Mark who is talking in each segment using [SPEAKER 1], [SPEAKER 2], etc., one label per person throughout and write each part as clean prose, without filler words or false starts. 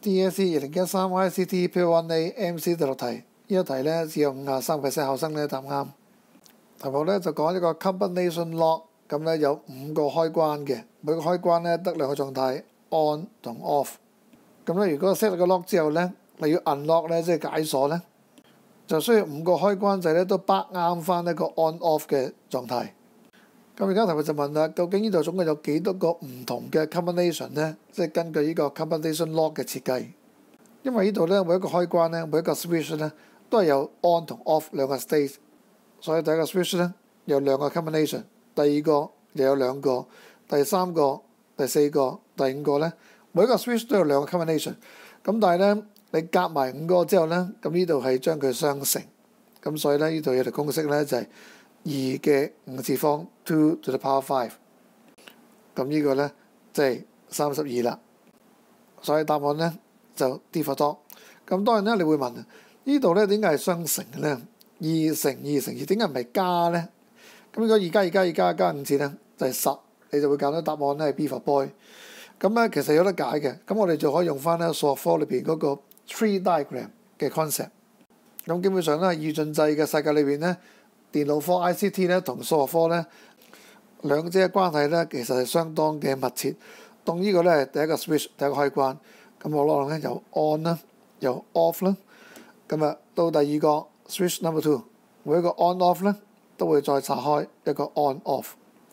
[SPEAKER 1] DSE 2013 ICT Paper 1A MC 第6題，呢一題咧只有53% 考生咧答啱。題目咧就講一個 combination lock， 咁咧有5個開關嘅，每個開關咧得2個狀態 on 同 off。咁咧如果 set 咗個 lock 之後咧，你要 unlock 咧即係解鎖咧，就需要5個開關掣咧都bắt啱翻一個 on off 嘅狀態。咁而家題目就問啦，究竟呢度總共有幾多個唔同嘅 combination 咧？即係根據呢個 combination lock 嘅設計。因為呢度咧每一個開關咧，每一個 switch 咧都係有 on 同 off 2個 state， 所以第一個 switch 咧有2個 combination， 第二個又有2個，第三個、第四個、第5個咧，每一個 switch 都有2個 combination。咁但係咧你夾埋5個之後咧，咁呢度係將佢相乘。咁所以咧呢度有條公式咧就係2嘅5次方 2 to the power 5， 咁呢個咧即係32啦。所以答案咧就 D for dog。咁當然咧你會問呢度咧點解係相乘嘅咧？2乘2乘2點解唔係加咧？咁如果2加2加2加5次咧就係10，你就會揀到答案咧係 B for boy。咁咧其實有得解嘅，咁我哋就可以用翻咧數學科裏邊嗰個 tree diagram 嘅 concept。咁基本上咧二進制嘅世界裏邊咧，電腦科 ICT 咧同數學科咧兩者嘅關係咧其實係相當嘅密切。當呢個咧係第一個 switch 第一個開關，咁我攞咧由 on 啦，由 off 啦，咁啊到第二個 switch number 2， 每一個 on off 咧都會再拆開一個 on off。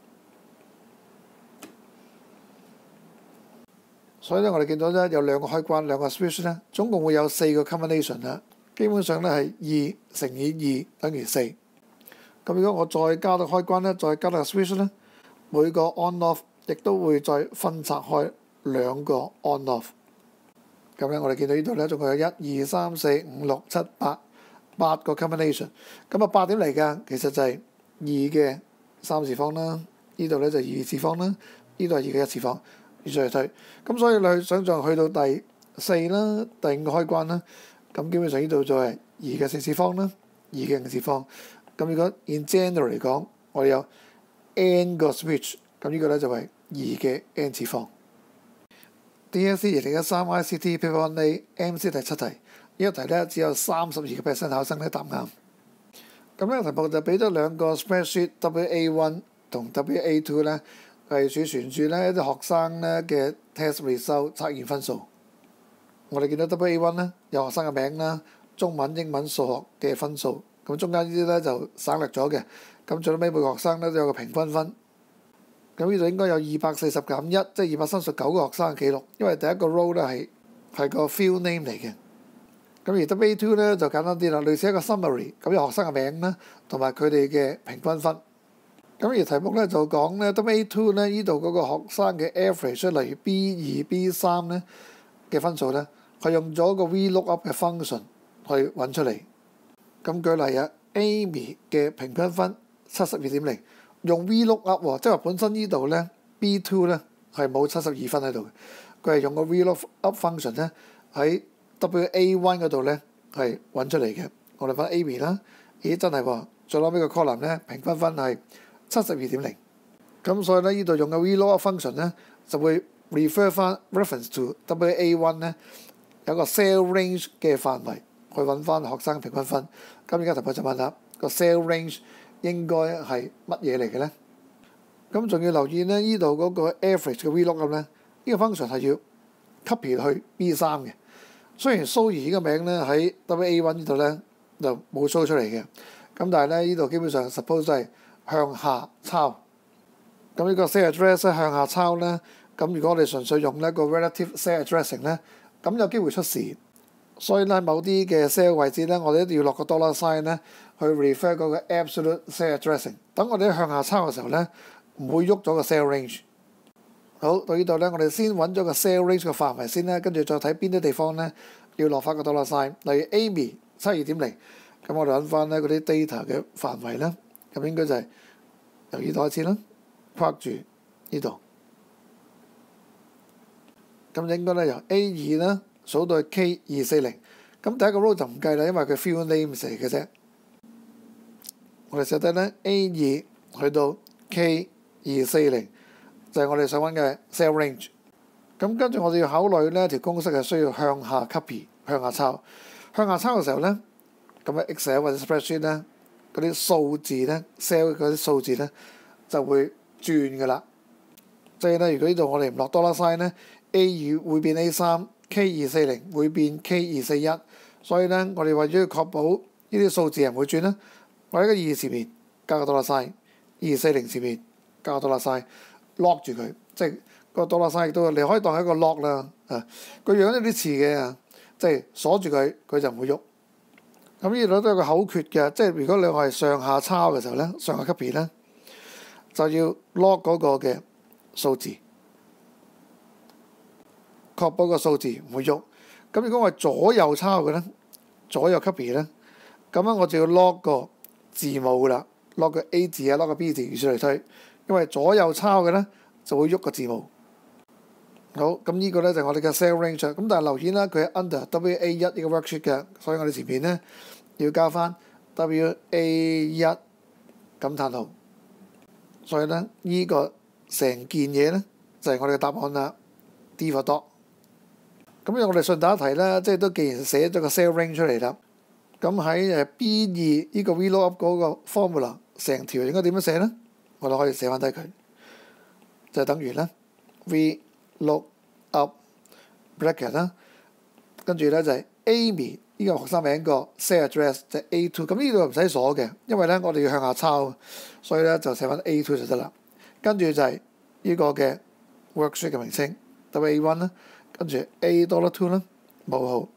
[SPEAKER 1] 所以咧我哋見到咧有2個開關2個 switch 咧，總共會有4個 combination 啦。基本上咧係2乘以2等於4。咁如果我再加到開關咧，再加到 switch 咧，每個 on off 亦都會再分拆開2個 on off。咁咧我哋見到呢度咧總共有1、2、3、4、5、6、7、8個 combination。咁啊8點嚟㗎？其實就係2嘅3次方啦，呢度咧就2次方啦，呢度係2嘅1次方，如此類推。咁所以你想像去到第4啦、第5個開關啦，咁基本上呢度就係2嘅4次方啦、2嘅5次方。咁如果 in general 嚟講，我哋有 n 個 switch， 咁呢個咧就係2嘅 n 次方。DSE 2013 ICT Paper 1A MC 第7題，呢一題咧只有32% 考生咧答啱。咁呢個題目就俾咗2個 spreadsheet WA1 同 WA2 咧，係儲存住咧一啲學生咧嘅 test result 測驗分數。我哋見到 WA1 咧有學生嘅名啦、中文、英文、數學嘅分數。咁中間呢啲咧就省略咗嘅。咁最後尾每個學生咧都有個平均分。咁呢度應該有240減1，即係239個學生嘅記錄。因為第一個 row 咧係個 field name 嚟嘅。咁而 WA2 咧就簡單啲啦，類似一個 summary。咁有學生嘅名啦，同埋佢哋嘅平均分。咁而題目咧就講咧 WA2 咧呢度嗰個學生嘅 average， 例如 B2、B3 咧嘅分數咧，係用咗個 VLOOKUP 嘅 function 去揾出嚟。咁舉例啊 ，Amy 嘅平均分72.0， 用 VLOOKUP 喎，即係話本身呢度咧 B2 咧係冇72分喺度嘅，佢係用個 VLOOKUP function 咧喺 WA1 嗰度咧係揾出嚟嘅。我哋揾 Amy 啦，咦真係喎，再攞呢個 column 咧平均分係72.0，咁所以咧呢度用嘅 VLOOKUP function 咧就會 refer 翻 reference to WA1 咧有個 cell range 嘅範圍。去揾翻學生平均分，咁而家題目就問啦，個 cell range 應該係乜嘢嚟嘅咧？咁仲要留意咧，呢度嗰個 average 嘅 VLOOKUP 咧，呢個 function 係要 copy 去 B3 嘅。雖然 show 兒嘅名咧喺 WA1 呢度咧就冇 show 出嚟嘅，咁但係咧呢度基本上 suppose 係向下抄。咁呢個 cell address 向下抄咧，咁如果我哋純粹用一個 relative cell addressing 咧，咁有機會出事。所以咧，某啲嘅 cell 位置咧，我哋一定要落個 dollar sign 咧，去 refer 嗰個 absolute cell addressing。等我哋向下抄嘅時候咧，唔會喐咗個 cell range。好，到呢度咧，我哋先揾咗個 cell range 嘅範圍先咧，跟住再睇邊啲地方咧要落翻個 dollar sign。例如 Amy 72.0，咁我哋揾翻咧嗰啲 data 嘅範圍啦。咁應該就係由呢度開始啦，框住呢度。咁應該咧由 A2啦。數到係 K240，咁第一個 row 就唔計啦，因為佢 field names 嚟嘅啫。我哋寫低咧 A2去到 K240，就係我哋想揾嘅 cell range。 咁跟住我哋要考慮呢條公式係需要向下 copy 向下抄。向下抄嘅時候呢，咁喺 Excel 或者 Spreadsheet 呢，嗰啲數字呢 cell 嗰啲數字呢就會轉㗎啦。即係呢，如果呢度我哋唔落$sign 呢 A2 會變 A3，K240 會變 K241，所以呢，我哋為咗要確保呢啲數字唔會轉呢，我喺個2前面加個$sign，240前面加個$sign，lock 住佢，即係個$sign亦都你可以當係一個 lock 啦。個樣有啲似嘅，即係鎖住佢，佢就唔會喐。咁呢度都有個口訣嘅，即係如果你係上下抄嘅時候呢，上下 copy 呢，就要 lock 嗰個嘅數字，確保個數字唔會喐。咁如果我係左右抄嘅呢，左右 copy 呢，咁樣我就要 lock 個字母啦 ，lock 個 A 字啊 ，lock 個 B 字，如此類推。因為左右抄嘅呢，就會喐個字母。好，咁呢個呢就係我哋嘅 cell range。咁但係留意啦，佢係 under WA1 呢個 worksheet 嘅，所以我哋前面呢要加翻 WA1 感嘆號。所以呢，呢個成件嘢呢，就係我哋嘅答案啦。D for dog。咁我哋順帶一提啦，即係都既然寫咗個 cell range 出嚟啦，咁喺B2呢個 VLOOKUP 嗰個 formula 成條應該點樣寫呢？我哋可以寫翻低佢，就等於呢 VLOOKUP bracket 啦，跟住呢就係 Amy 呢個學生名個 cell address 就係 A2，咁呢度唔使鎖嘅，因為呢我哋要向下抄，所以呢就寫翻 A2 就得啦。跟住就係呢個嘅 worksheet 嘅名稱 WA1 啦，跟住 A$2 啦，冒號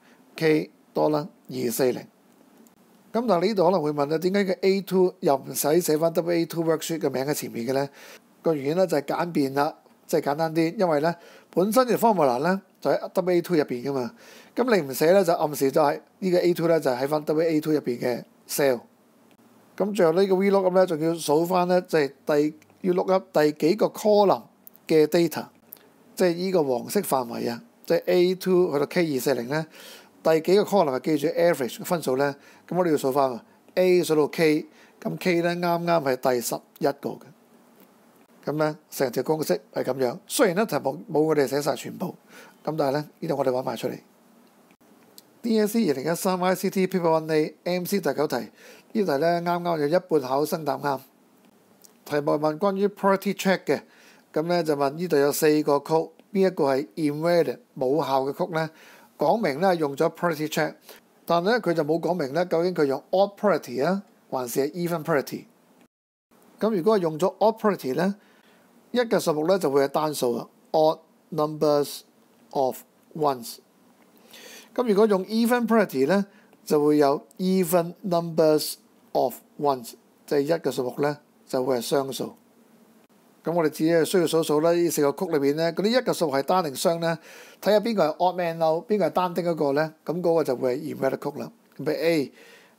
[SPEAKER 1] K$240。咁但係呢度可能會問啦，點解嘅 A2 又唔使寫翻 WA2 worksheet 嘅名喺前面嘅呢？個原因呢就係簡便啦，即係簡單啲，因為呢本身嘅 formula 呢就喺 WA2 入邊噶嘛。咁你唔寫呢，就暗示就係呢個 A2 呢就係喺翻 WA2 入邊嘅 cell。咁最後呢個 VLOOKUP 呢仲要數翻呢，就係要 look up 第幾個 column 嘅 data， 即係呢個黃色範圍啊，即係 A2 去到 K240 呢。第幾個 column 記住 average 嘅分數呢？咁我哋要數翻喎 A 數到 K， 咁 K 呢啱啱係第11個嘅。咁呢成條公式係咁樣。雖然呢題目冇我哋寫晒全部，咁但係呢度我哋揾埋出嚟。DSE 2013 ICT Paper 1A MC 第9題，呢題呢啱啱有一半考生答啱。題目問關於 priority check 嘅，咁呢就問呢度有4個曲，邊一個係 invalid 冇效嘅曲呢？講明咧用咗 priority check， 但係咧佢就冇講明咧究竟佢用 odd priority 啊，還是係 even priority。咁如果係用咗 odd priority 咧，一嘅數目咧就會係單數啊 ，odd numbers of ones。咁如果用 even priority 咧，就會有 even numbers of ones， 即係一嘅數目咧就會係雙數。咁我哋只係需要數數啦，呢4個曲裏邊咧，嗰啲一嘅數係單定雙咧，睇下邊個係 odd man out， 邊個係單丁嗰個咧，咁嗰個就會係 invalid 曲啦。咁譬如 A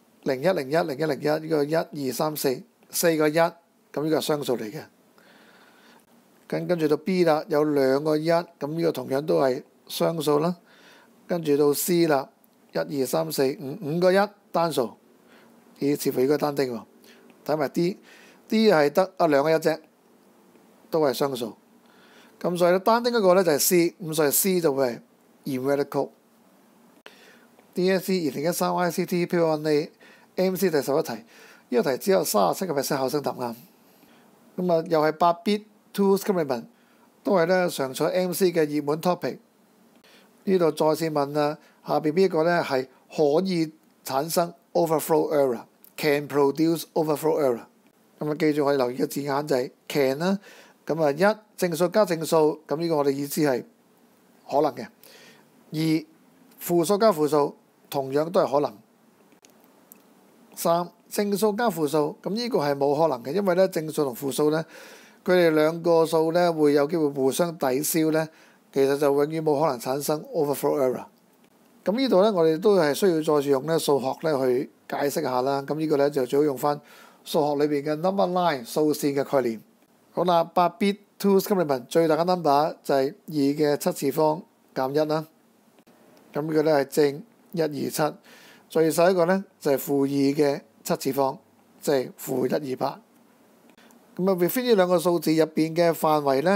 [SPEAKER 1] 01010101呢個1 2 3 4 4個1，咁呢個係雙數嚟嘅。跟住到 B 啦，有2個1，咁呢個同樣都係雙數啦。跟住到 C 啦，1 2 3 4 5 5個1單數，似乎呢個單丁喎。睇埋 D 係得2個1啫。都係雙數，咁所以咧單丁嗰個咧就係 C， 咁所以 C 就會係 invalid曲。DSE 2013 ICT Paper 1A MC 第11題，呢個題只有37% 考生答啱。咁啊又係8bit tools element， 都係咧常採 MC 嘅熱門 topic。呢度再次問啊，下邊邊一個咧係可以產生 overflow error，can produce overflow error。咁啊記住我哋留意嘅字眼就係 can 啦。咁啊1正數加正數，咁呢個我哋意思係可能嘅。2負數加負數，同樣都係可能。3正數加負數，咁呢個係冇可能嘅，因為咧正數同負數咧，佢哋兩個數咧會有機會互相抵消咧，其實就永遠冇可能產生 overflow error。咁呢度咧我哋都係需要再次用咧數學咧去解釋下啦。咁呢個咧就最好用翻數學裏邊嘅 number line 數線嘅概念。好啦，8bit tools element 最大嘅 number 就係2嘅7次方減1啦。咁呢個咧係正127，最細一個咧就係負2嘅7次方，即係負128。咁啊 within 呢兩個數字入邊嘅範圍咧，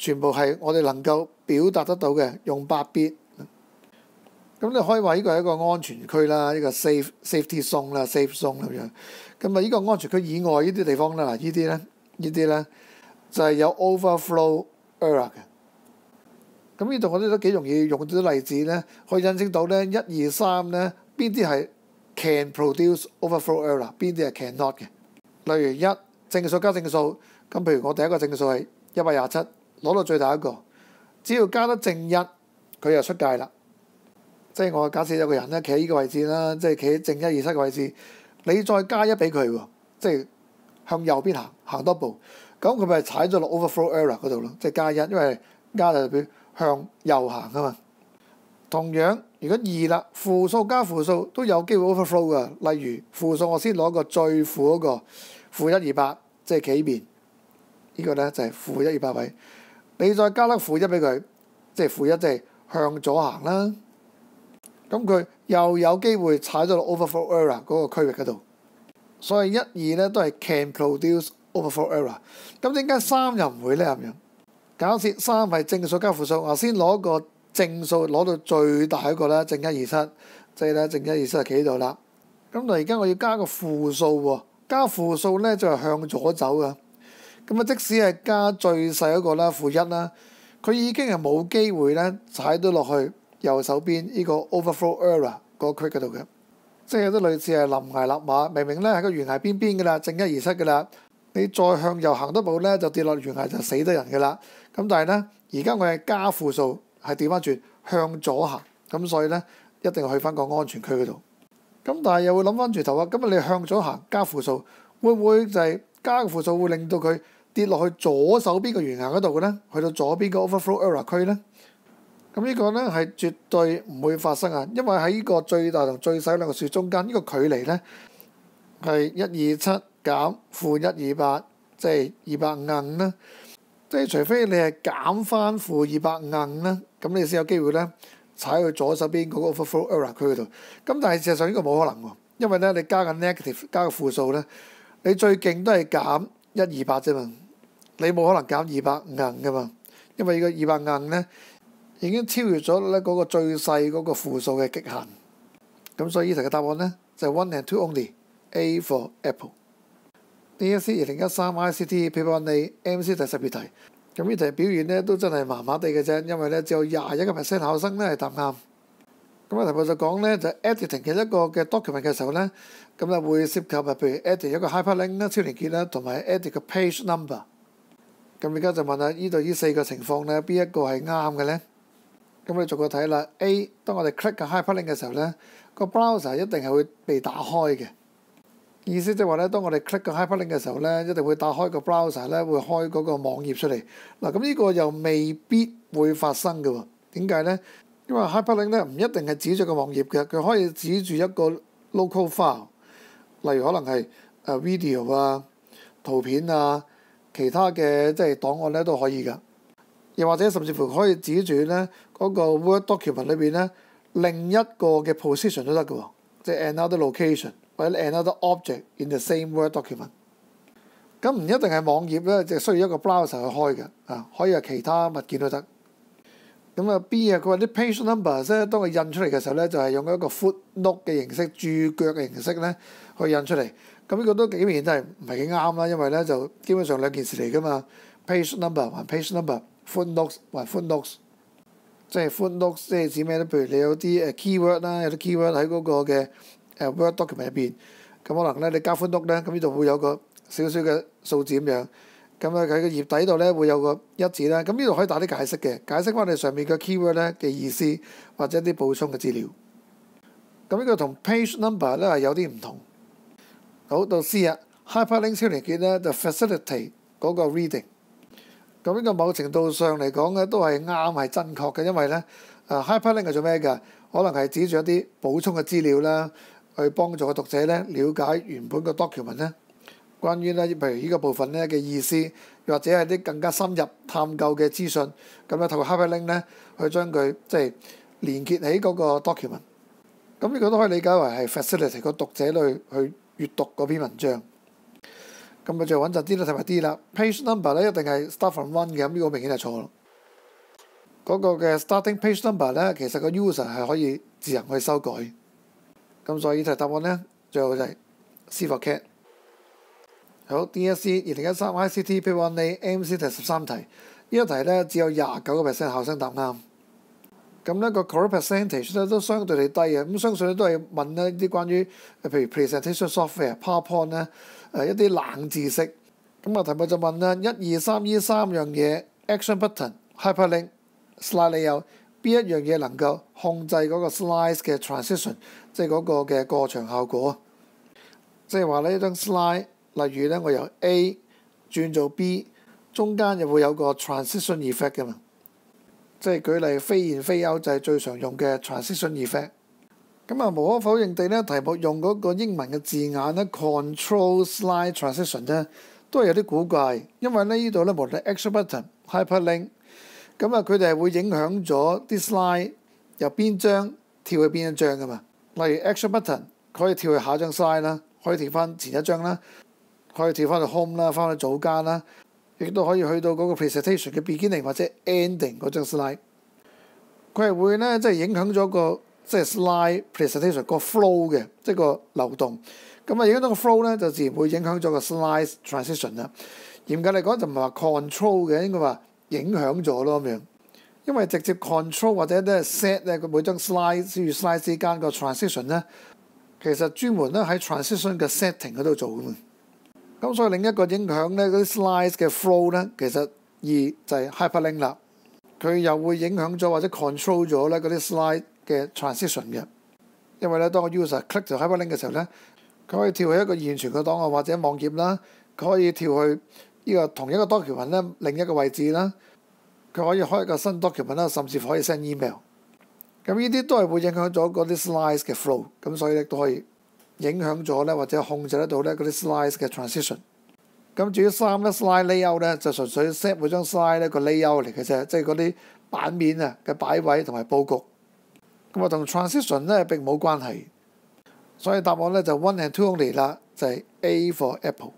[SPEAKER 1] 全部係我哋能夠表達得到嘅，用8 bit。咁你可以話呢個係一個安全區啦，呢個 safety zone 啦，safe zone 咁樣。咁啊，呢個安全區以外呢啲地方咧，嗱呢啲咧就係有 overflow error 嘅。咁呢度我哋都幾容易用到啲例子咧，可以印證到咧1、2、3咧邊啲係 can produce overflow error， 邊啲係 cannot 嘅。例如1正數加正數，咁譬如我第一個正數係127，攞到最大一個，只要加得正1，佢就出界啦。即係我假設有個人咧企喺呢個位置啦，即係企喺正1、2、7嘅位置，你再加1俾佢喎，即係向右邊行多步，咁佢咪踩咗落 overflow error 嗰度咯，即係加1，因為加就代表向右行啊嘛。同樣，如果2啦，負數加負數都有機會 overflow 㗎。例如負數我先攞個最負嗰個-128，即係企呢邊，呢個咧就係-128位。你再加粒-1俾佢，即係-1，即係向左行啦。咁佢又有機會踩咗落 overflow error 嗰個區域嗰度。所以1、2咧都係 can produce overflow error。咁點解3又唔會咧咁樣？假設3係正數加負數，我先攞個正數攞到最大一個啦，正1、2、7，即係咧正1、2、7就企喺度啦。咁但而家我要加個負數喎，加負數咧就係向左走㗎。咁啊，即使係加最細嗰個啦，-1啦，佢已經係冇機會咧踩到落去右手邊呢個 overflow error 嗰個區嗰度嘅。即係有啲類似係臨崖勒馬，明明咧喺個懸崖邊邊㗎啦，正1、2、7㗎啦，你再向右行多步咧就跌落懸崖就死得人㗎啦。咁但係咧，而家我係加負數，係調翻轉向左行，咁所以咧一定要去翻個安全區嗰度。咁但係又會諗翻轉頭啊，咁你向左行加負數，會唔會就係加個負數會令到佢跌落去左手邊個懸崖嗰度嘅咧？去到左邊個 overflow error 區咧？咁呢個咧係絕對唔會發生啊，因為喺呢個最大同最細兩個數中間呢個距離咧係127減-128，即係255啦。即係除非你係減翻-255啦，咁你先有機會咧踩去左手邊嗰個 overflow error 區嗰度。咁但係事實上呢個冇可能喎，因為咧你加個 negative 加個負數咧，你最勁都係減128啫嘛，你冇可能減255噶嘛，因為呢個255咧已經超越咗咧嗰個最細嗰個負數嘅極限。咁所以呢題嘅答案咧就係 one and two only，A for apple。DSE 2013 ICT Paper 1A MC 第12題，咁呢題表現咧都真係麻麻地嘅啫，因為咧只有21% 考生咧係答啱。咁啊題目就講咧就 editing 嘅一個嘅 document 嘅時候咧，咁啊會涉及譬如 edit 一個 hyperlink 啦、超連結啦，同埋 edit 個 page number。咁而家就問下呢度呢4個情況咧，邊一個係啱嘅咧？咁你逐個睇啦。A 當我哋 click 個 hyperlink 嘅時候咧，個 browser 一定係會被打開嘅。意思即係話咧，當我哋 click 個 hyperlink 嘅時候咧，一定會打開個 browser 咧，會開嗰個網頁出嚟。嗱，咁呢個又未必會發生嘅喎。點解咧？因為 hyperlink 咧唔一定係指住個網頁嘅，佢可以指住一個 local file，例如可能係video 啊、圖片啊、其他嘅即係檔案咧都可以㗎。又或者甚至乎可以指住咧嗰個 Word document 裏邊咧另一個嘅 position 都得嘅喎，即係 another location。或者 another object in the same Word document， 咁唔一定係網頁咧，就需要一個 browser 去開嘅啊，可以係其他物件都得。咁啊 B 啊，佢話啲 page numbers 咧，當佢印出嚟嘅時候咧，就係用一個 footnote 嘅形式、註腳嘅形式咧去印出嚟。咁呢個都幾明顯真係唔係幾啱啦，因為咧就基本上兩件事嚟㗎嘛。page number 還 page number，footnotes 還 footnotes， 即係 footnotes 即係指咩咧？譬如你有啲keyword 啦，有啲 keyword 喺嗰個嘅Word document 入邊，咁可能咧你加footnote咧，咁呢度會有個少少嘅數字咁樣，咁啊喺個頁底度咧會有個1字啦，咁呢度可以打啲解釋嘅，解釋翻你上面嘅 keyword 咧嘅意思或者啲補充嘅資料。咁呢個同 page number 咧係有啲唔同。好，到 C 啊 ，hyperlink 超連結咧就 facilitate 嗰個 reading。咁呢個某程度上嚟講咧都係啱係真確嘅，因為咧hyperlink 係做咩㗎？可能係指住一啲補充嘅資料啦。去幫助個讀者咧了解原本個 document 咧，關於咧譬如呢個部分咧嘅意思，或者係啲更加深入探究嘅資訊，咁咧透過 hyperlink 咧去將佢即係連結起嗰個 document。咁呢個都可以理解為係 facilitate 個讀者去閱讀嗰篇文章。 咁咪最穩陣啲啦，睇埋 D 啦。Page number 咧一定係 start from one 嘅，咁呢個明顯係錯咯。嗰個嘅 starting page number 咧，其實個 user 係可以自行去修改。咁所以呢題答案咧，最後就係 C for cat。好 ，DSE 2013 ICT Paper 1A MC 第13題，呢一題咧只有29%考生答啱。咁呢個 correct percentage 咧都相對地低嘅，咁相信咧都係問咧啲關於譬如 presentation software、PowerPoint 咧一啲冷知識。咁啊題目就問啦，1、2、3呢三樣嘢 action button、hyperlink、slide layout 邊一樣嘢能夠控制嗰個 slides 嘅 transition， 即係嗰個嘅過場效果。即係話呢張 slide， 例如咧我由 A 轉做 B， 中間又會有個 transition effect 嘅嘛。即係舉例飛現飛歐就係最常用嘅 transition effect。咁啊無可否認地咧，題目用嗰個英文嘅字眼咧 control slide transition 咧，都係有啲古怪，因為咧呢度咧無論 action button、hyperlink， 咁啊佢哋係會影響咗啲 slide 由邊張跳去邊一張噶嘛。例如 action button 可以跳去下一張 slide 啦，可以跳翻前一張啦，可以跳翻去 home 啦，翻去組間啦。亦都可以去到嗰個 presentation 嘅 beginning 或者 ending 嗰張 slide， 佢係會咧即係影響咗個即係 slide presentation 個 flow 嘅，即係個流動。咁啊影響到個 flow 咧，就自然會影響咗個 slide transition 啦。嚴格嚟講就唔係話 control 嘅，應該話影響咗咯咁樣。因為直接 control 或者咧 set 咧每張 slide 與 slide 之間個 transition 咧，其實專門咧喺 transition 嘅 setting 嗰度做㗎嘛。咁所以另一個影響咧，嗰啲 slides 嘅 flow 咧，其實就係 hyperlink 啦。佢又會影響咗或者 control 咗咧嗰啲 slide 嘅 transition 嘅。因為咧，當個 user click 條 hyperlink 嘅時候咧，佢可以跳去一個現存嘅檔案或者網頁啦，佢可以跳去呢個同一個 document 咧另一個位置啦，佢可以開一個新 document 啦，甚至乎可以 send email。咁呢啲都係會影響咗嗰啲 slides 嘅 flow， 咁所以咧都可以影響咗咧，或者控制得到咧嗰啲 slides 嘅 transition。咁至於3咧 slide layout 咧，就純粹 set 每張 slide 咧個 layout 嚟嘅啫，即係嗰啲版面啊嘅擺位同埋佈局。咁啊同 transition 咧並冇關係，所以答案咧就 one and two only 啦，就係 A for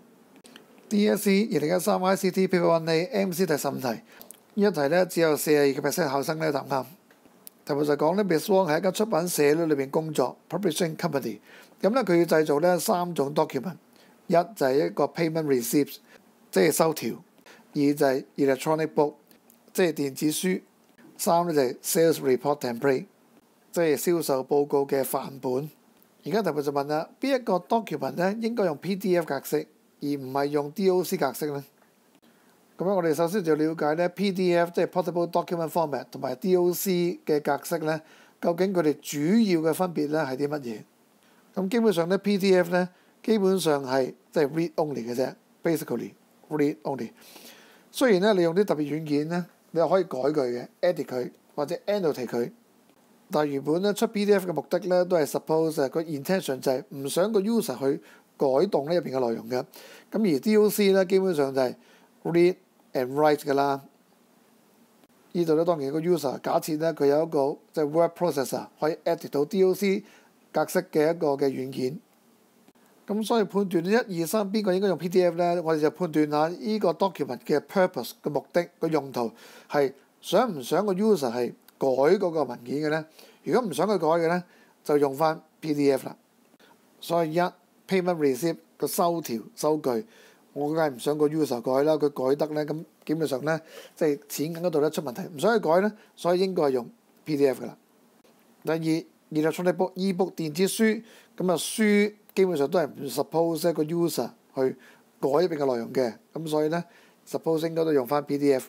[SPEAKER 1] apple。DSE 2013 ICT Paper 1A MC 第15題，呢一題咧只有42%考生咧答啱。題目就講咧 Miss Wong 喺一間出版社裏邊工作 ，publishing company。咁咧佢要製造咧3種 document， 一就係一個 payment receipt， 即係收條；二就係 electronic book， 即係電子書；三咧就係 sales report template， 即係銷售報告嘅範本。而家題目就問啦，邊一個 document 咧應該用 PDF 格式，而唔係用 DOC 格式咧？咁樣我哋首先就要了解咧 PDF 即係 portable document format 同埋 DOC 嘅格式咧，究竟佢哋主要嘅分別咧係啲乜嘢？咁基本上咧 PDF 咧基本上係即係 read only 嘅啫 ，basically read only。雖然咧你用啲特別軟件咧，你又可以改佢嘅 edit 佢或者 annotate 佢，但係原本咧出 PDF 嘅目的咧都係 suppose 個 intention 就係唔想個 user 去改動呢入邊嘅內容嘅。咁而 DOC 咧基本上就係 read and write 㗎啦。呢度咧當然個 user 假設咧佢有一個即係 word processor 可以 edit 到 DOC 格式嘅一個嘅軟件。咁所以判斷1、2、3邊個應該用 PDF 咧，我哋就判斷下呢個 document 嘅 purpose 嘅目的個用途係想唔想個 user 係改嗰個文件嘅咧？如果唔想佢改嘅咧，就用翻 PDF 啦。所以1 payment receipt 個收條收據，我梗係唔想個 user 改啦，佢改得咧，咁基本上咧即係錢嗰度咧出問題，唔想佢改咧，所以應該係用 PDF 噶啦。第二 electronic book e-book 電子書，咁啊書基本上都係唔 suppose 一個 user 去改入邊嘅內容嘅，咁所以咧 suppose 應該都用翻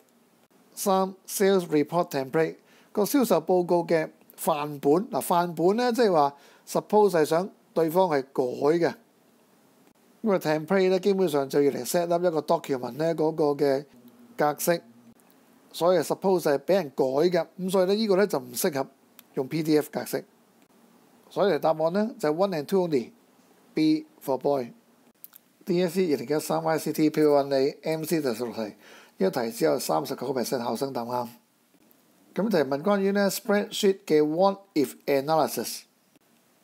[SPEAKER 1] PDF。3 sales report template 個銷售報告嘅範本，嗱範本咧即係話 suppose 係想對方係改嘅。因為 template 咧基本上就要嚟 set up 一個 document 咧嗰個嘅格式，所以 suppose 係俾人改嘅，咁所以咧呢個咧就唔適合用 PDF 格式，所以答案咧就係 one and two only，B for boy。DSE 2013 ICT Paper 1A MC 第16題，呢一題只有39% 考生答啱。咁題問關於咧 spreadsheet 嘅 what if analysis。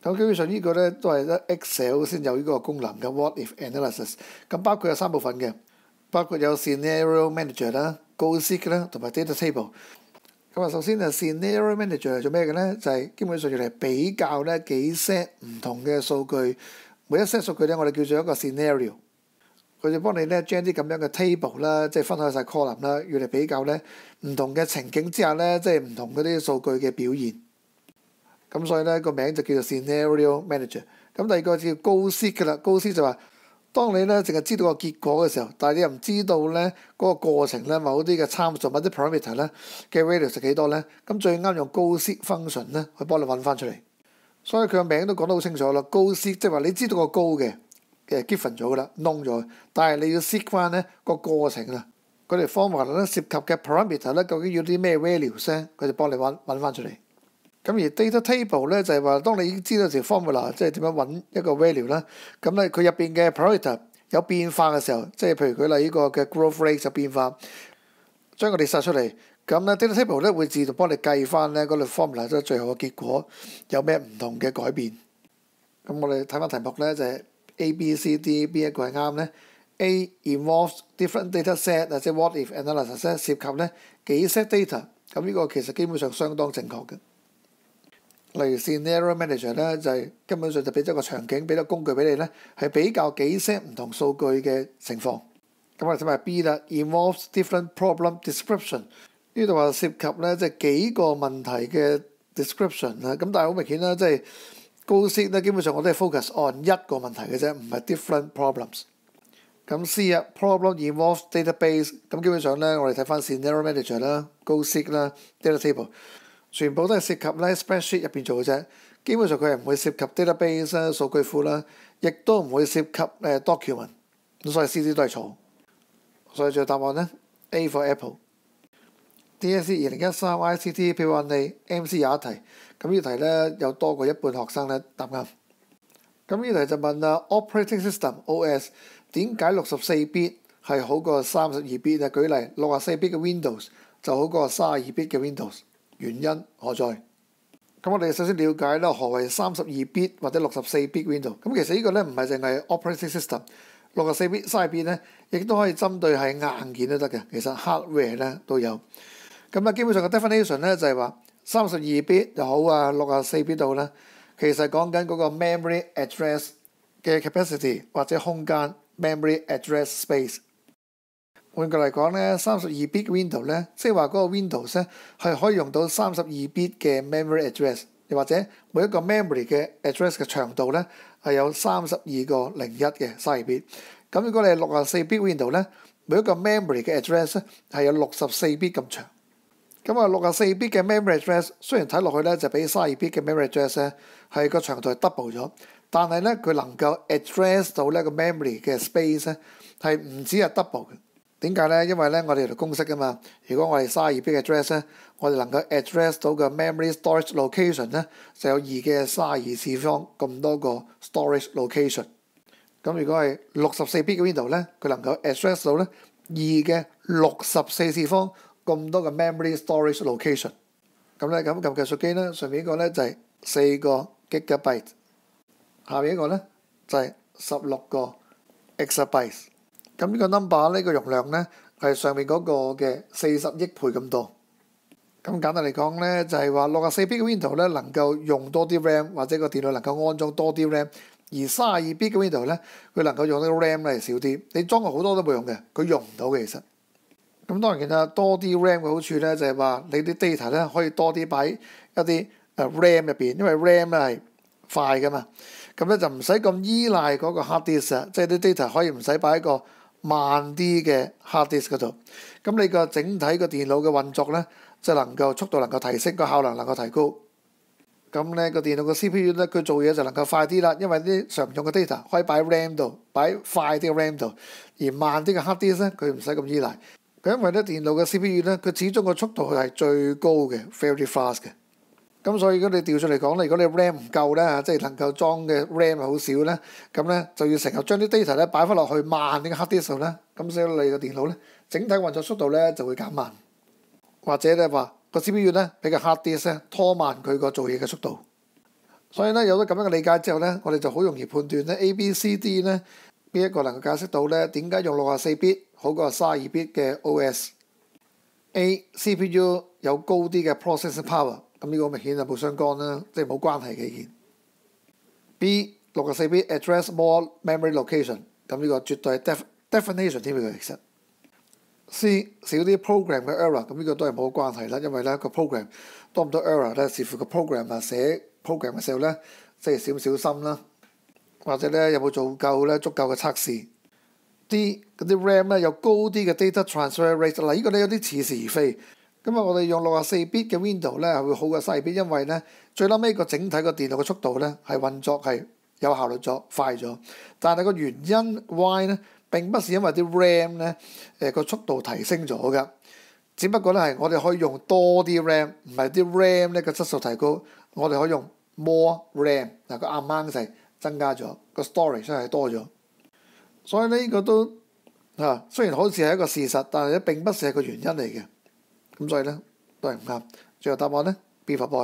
[SPEAKER 1] 咁基本上呢個咧都係得 Excel 先有呢個功能嘅 What If Analysis。咁包括有3部分嘅，包括有 Scenario Manager 啦、GoSeek 啦同埋 Data Table。咁首先Scenario Manager 係做咩嘅咧？就係基本上用嚟比較咧幾 set 唔同嘅數據，每一 set 數據咧我哋叫做一個 scenario。佢就幫你咧將啲咁樣嘅 table 啦，即係分開晒 column 啦，用嚟比較咧唔同嘅情景之下咧，即係唔同嗰啲數據嘅表現。咁所以咧個名就叫做 Scenario Manager。咁第二個叫 GoSeek 㗎啦。GoSeek 就話，當你咧淨係知道個結果嘅時候，但係你又唔知道咧嗰個過程咧某啲嘅參數、某啲 parameter 咧嘅 value 係幾多咧，咁最啱用 GoSeek function 咧去幫你揾翻出嚟。所以佢個名都講得好清楚啦。GoSeek 即係話你知道個 Go 嘅given 咗㗎啦，known 咗，但係你要 seek 翻咧個過程啊，嗰條 formula 咧涉及嘅 parameter 咧究竟要啲咩 values 咧，佢就幫你揾翻出嚟。咁而 data table 咧就係話，當你已經知道條 formula 即係點樣揾一個 value 啦，咁咧佢入邊嘅 parameter 有變化嘅時候，即係譬如舉例呢個嘅 growth rate 有變化，將佢哋曬出嚟，咁咧 data table 咧會自動幫你計翻咧嗰條 formula 即係最後嘅結果有咩唔同嘅改變。咁我哋睇翻題目咧就係 A、B、C、D 邊一個係啱咧 ？A involves different data set 即係 what if analysis 咧涉及咧幾 set data， 咁呢個其實基本上相當正確嘅。例如 Scenario Manager 咧就係根本上就俾咗個場景，俾咗工具俾你咧，係比較幾 set 唔同數據嘅情況。咁我哋睇埋 B 啦 ，involves different problem description， 呢度話涉及咧即係幾個問題嘅 description 啦。咁但係好明顯啦，即係GoSeek咧基本上我都係 focus on 一個問題嘅啫，唔係 different problems。咁 C 啊 ，problem involves database， 咁基本上咧我哋睇翻 Scenario Manager 啦、GoSeek 啦、Data Table。全部都係涉及咧 spreadsheet 入邊做嘅啫，基本上佢係唔會涉及 database 啦、數據庫啦，亦都唔會涉及document， 咁所以 C、D 都係錯。所以最後答案咧 A for Apple。DSE 2013 ICT Paper 1A MC 廿一題，咁呢題咧有多過一半學生咧答啱。咁呢題就問啦 ，Operating System OS 點解64bit 係好過32bit 啊？舉例64bit 嘅 Windows 就好過32bit 嘅 Windows。原因何在？咁我哋首先了解啦，何謂32bit 或者64bit Windows。咁其實呢個咧唔係淨係 operating system， 64bit、32bit 咧，亦都可以針對係硬件都得嘅。其實 hardware 咧都有。咁啊，基本上嘅 definition 咧就係話32bit 又好啊，64bit 度咧，其實講緊嗰個 memory address 嘅 capacity 或者空間 memory address space。換句嚟講咧，32bit Windows 咧，即係話嗰個 Windows 咧係可以用到32bit 嘅 memory address， 又或者每一個 memory 嘅 address 嘅長度咧係有32個01嘅32bit。咁如果你係64bit Windows 咧，每一個 memory 嘅 address 咧係有64bit 咁長。咁啊64bit嘅 memory address 雖然睇落去咧就比32bit嘅 memory address 咧係個長度係 double 咗，但係咧佢能夠 address 到呢個 memory 嘅 space 咧係唔止係 double 嘅。點解咧？因為咧，我哋有條公式噶嘛。如果我哋32bit 嘅 address 咧，我哋能夠 address 到嘅 memory storage location 咧，就有2嘅32次方咁多個 storage location。咁如果係64bit 嘅 Windows 咧，佢能夠 address 到咧2嘅64次方咁多個 memory storage location。咁咧咁撳計數機咧，上面一個咧就係4個 gigabyte， 下面一個咧就係16個 exabyte。咁呢個 number 呢個容量咧係上面嗰個嘅40億倍咁多。咁簡單嚟講咧，就係話64bit 嘅 Windows 咧能夠用多啲 RAM， 或者個電腦能夠安裝多啲 RAM， 而32bit 嘅 Windows 咧佢能夠用到 RAM 咧少啲。你裝好多都冇用嘅，佢用唔到嘅其實。咁當然啦，多啲 RAM 嘅好處咧就係話你啲 data 咧可以多啲擺一啲RAM 入邊，因為 RAM 咧係快噶嘛。咁咧就唔使咁依賴嗰個 hard disk， 即係啲 data 可以唔使擺喺個慢啲嘅 hard disk 嗰度，咁你個整體個電腦嘅運作咧，就能夠速度能夠提升，個效能能夠提高。咁咧個電腦個 CPU 咧，佢做嘢就能夠快啲啦，因為啲常用嘅 data 可以擺喺 RAM 度，擺快啲嘅 RAM 度，而慢啲嘅 hard disk 咧，佢唔使咁依賴。佢因為咧電腦嘅 CPU 咧，佢始終個速度係最高嘅 ，very fast 嘅。咁所以如果你調出嚟講咧，如果你 RAM 唔夠咧，即係能夠裝嘅 RAM 好少咧，咁咧就要成日將啲 data 咧擺翻落去慢啲嘅 hard disk 度咧，咁所以你個電腦咧整體運作速度咧就會減慢，或者咧話個 CPU 咧俾個 hard disk 咧拖慢佢個做嘢嘅速度。 所以咧有咗咁樣嘅理解之後咧，我哋就好容易判斷咧 A、B、C、D 咧邊一個能夠解釋到咧點解用64bit 好過32bit 嘅 OS。A CPU 有高啲嘅 processing power， 咁呢個明顯就冇相干啦，即係冇關係嘅意見。B 64bit address more memory location， 咁呢個絕對係 definition 添嘅其實。C 少啲 program 嘅 error， 咁呢個都係冇關係啦，因為咧個 program 多唔多 error 咧，視乎個 program 寫 program 嘅時候咧，即係小唔小心啦，或者咧有冇做夠咧足夠嘅測試。D 嗰啲 RAM 咧有高啲嘅 data transfer rate， 嗱呢個咧有啲似是而非。咁啊，我哋用64bit 嘅 Windows 咧係會好過32bit，因為咧最撚尾個整體個電腦嘅速度咧係運作係有效率咗、快咗。但係個原因 why 咧並不是因為啲 RAM 咧個速度提升咗㗎，只不過咧係我哋可以用多啲 RAM， 唔係啲 RAM 咧個質素提高，我哋可以用 more RAM， 嗱個 amount 就係增加咗，個 storage 係多咗。所以呢個都雖然好似係一個事實，但係咧並不是係個原因嚟嘅。咁所以咧都係唔啱。最後答案咧 B for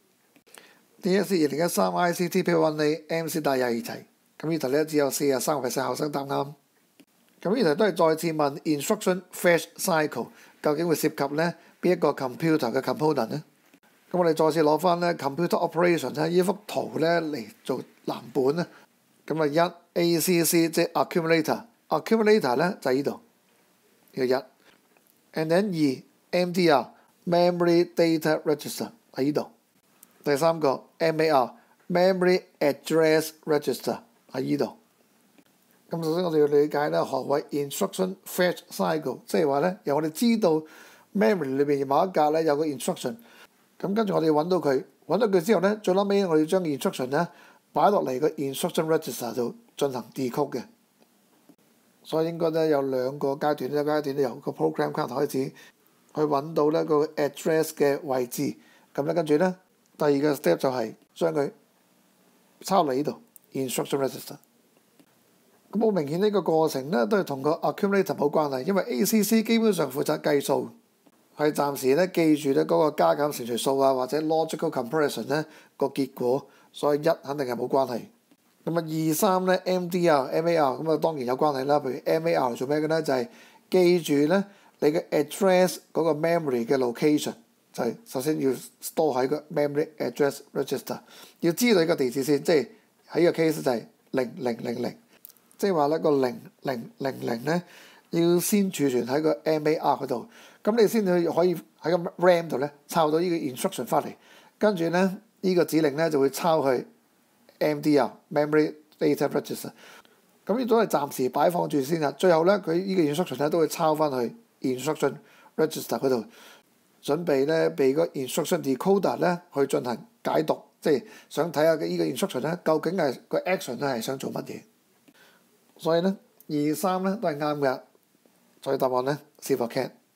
[SPEAKER 1] boy。DSE 2013 ICT Paper 1A MC 第22題，咁呢題咧只有43% 考生答啱。咁呢題都係再次問 instruction fetch cycle 究竟會涉及咧邊一個 computer 嘅 component 咧？咁我哋再次攞翻咧 computer operation 咧呢幅圖咧嚟做藍本咧。咁啊1 ACC 即係 accumulator 咧就係呢度呢個1 ，and then 2 MDR memory data register 喺呢度，第三個 MAR memory address register 喺呢度。咁首先我哋要理解咧何謂 instruction fetch cycle， 即係話咧由我哋知道 memory 裏邊某一格咧有個 instruction， 咁跟住我哋揾到佢之後咧，最撚尾我哋要將 instruction 咧擺落嚟個 instruction register 度進行 decode 嘅。所以應該咧有兩個階段，一個階段咧由個 program counter 開始去揾到咧個 address 嘅位置，咁咧跟住咧第二個 step 就係將佢抄嚟呢度 instruction register。咁好明顯呢個過程咧都係同個 accumulator 冇關係，因為 ACC 基本上負責計數，係暫時咧記住咧嗰個加減乘除數啊或者 logical comparison 咧個結果，所以1肯定係冇關係。咁啊2、3咧 MDR、MAR 咁啊當然有關係啦。譬如 MAR 做咩嘅咧？就係記住咧你嘅 address 嗰個 memory 嘅 location， 就係首先要 store 喺個 memory address register， 要知道呢個地址先，即係喺呢個 case 就係0000，即係話咧個0000咧要先儲存喺個 MAR 嗰度，咁你先至可以喺個 RAM 度咧抄到呢個 instruction 翻嚟，跟住咧呢個指令咧就會抄去 MDR memory data register， 咁呢都係暫時擺放住先啦。最後咧佢呢個 instruction 咧都會抄翻去 instruction register 嗰度，準備咧俾個 instruction decoder 咧去進行解讀，即係想睇下呢個 instruction 咧究竟係個 action 咧係想做乜嘢。所以咧2、3咧都係啱嘅，所以答案咧 C for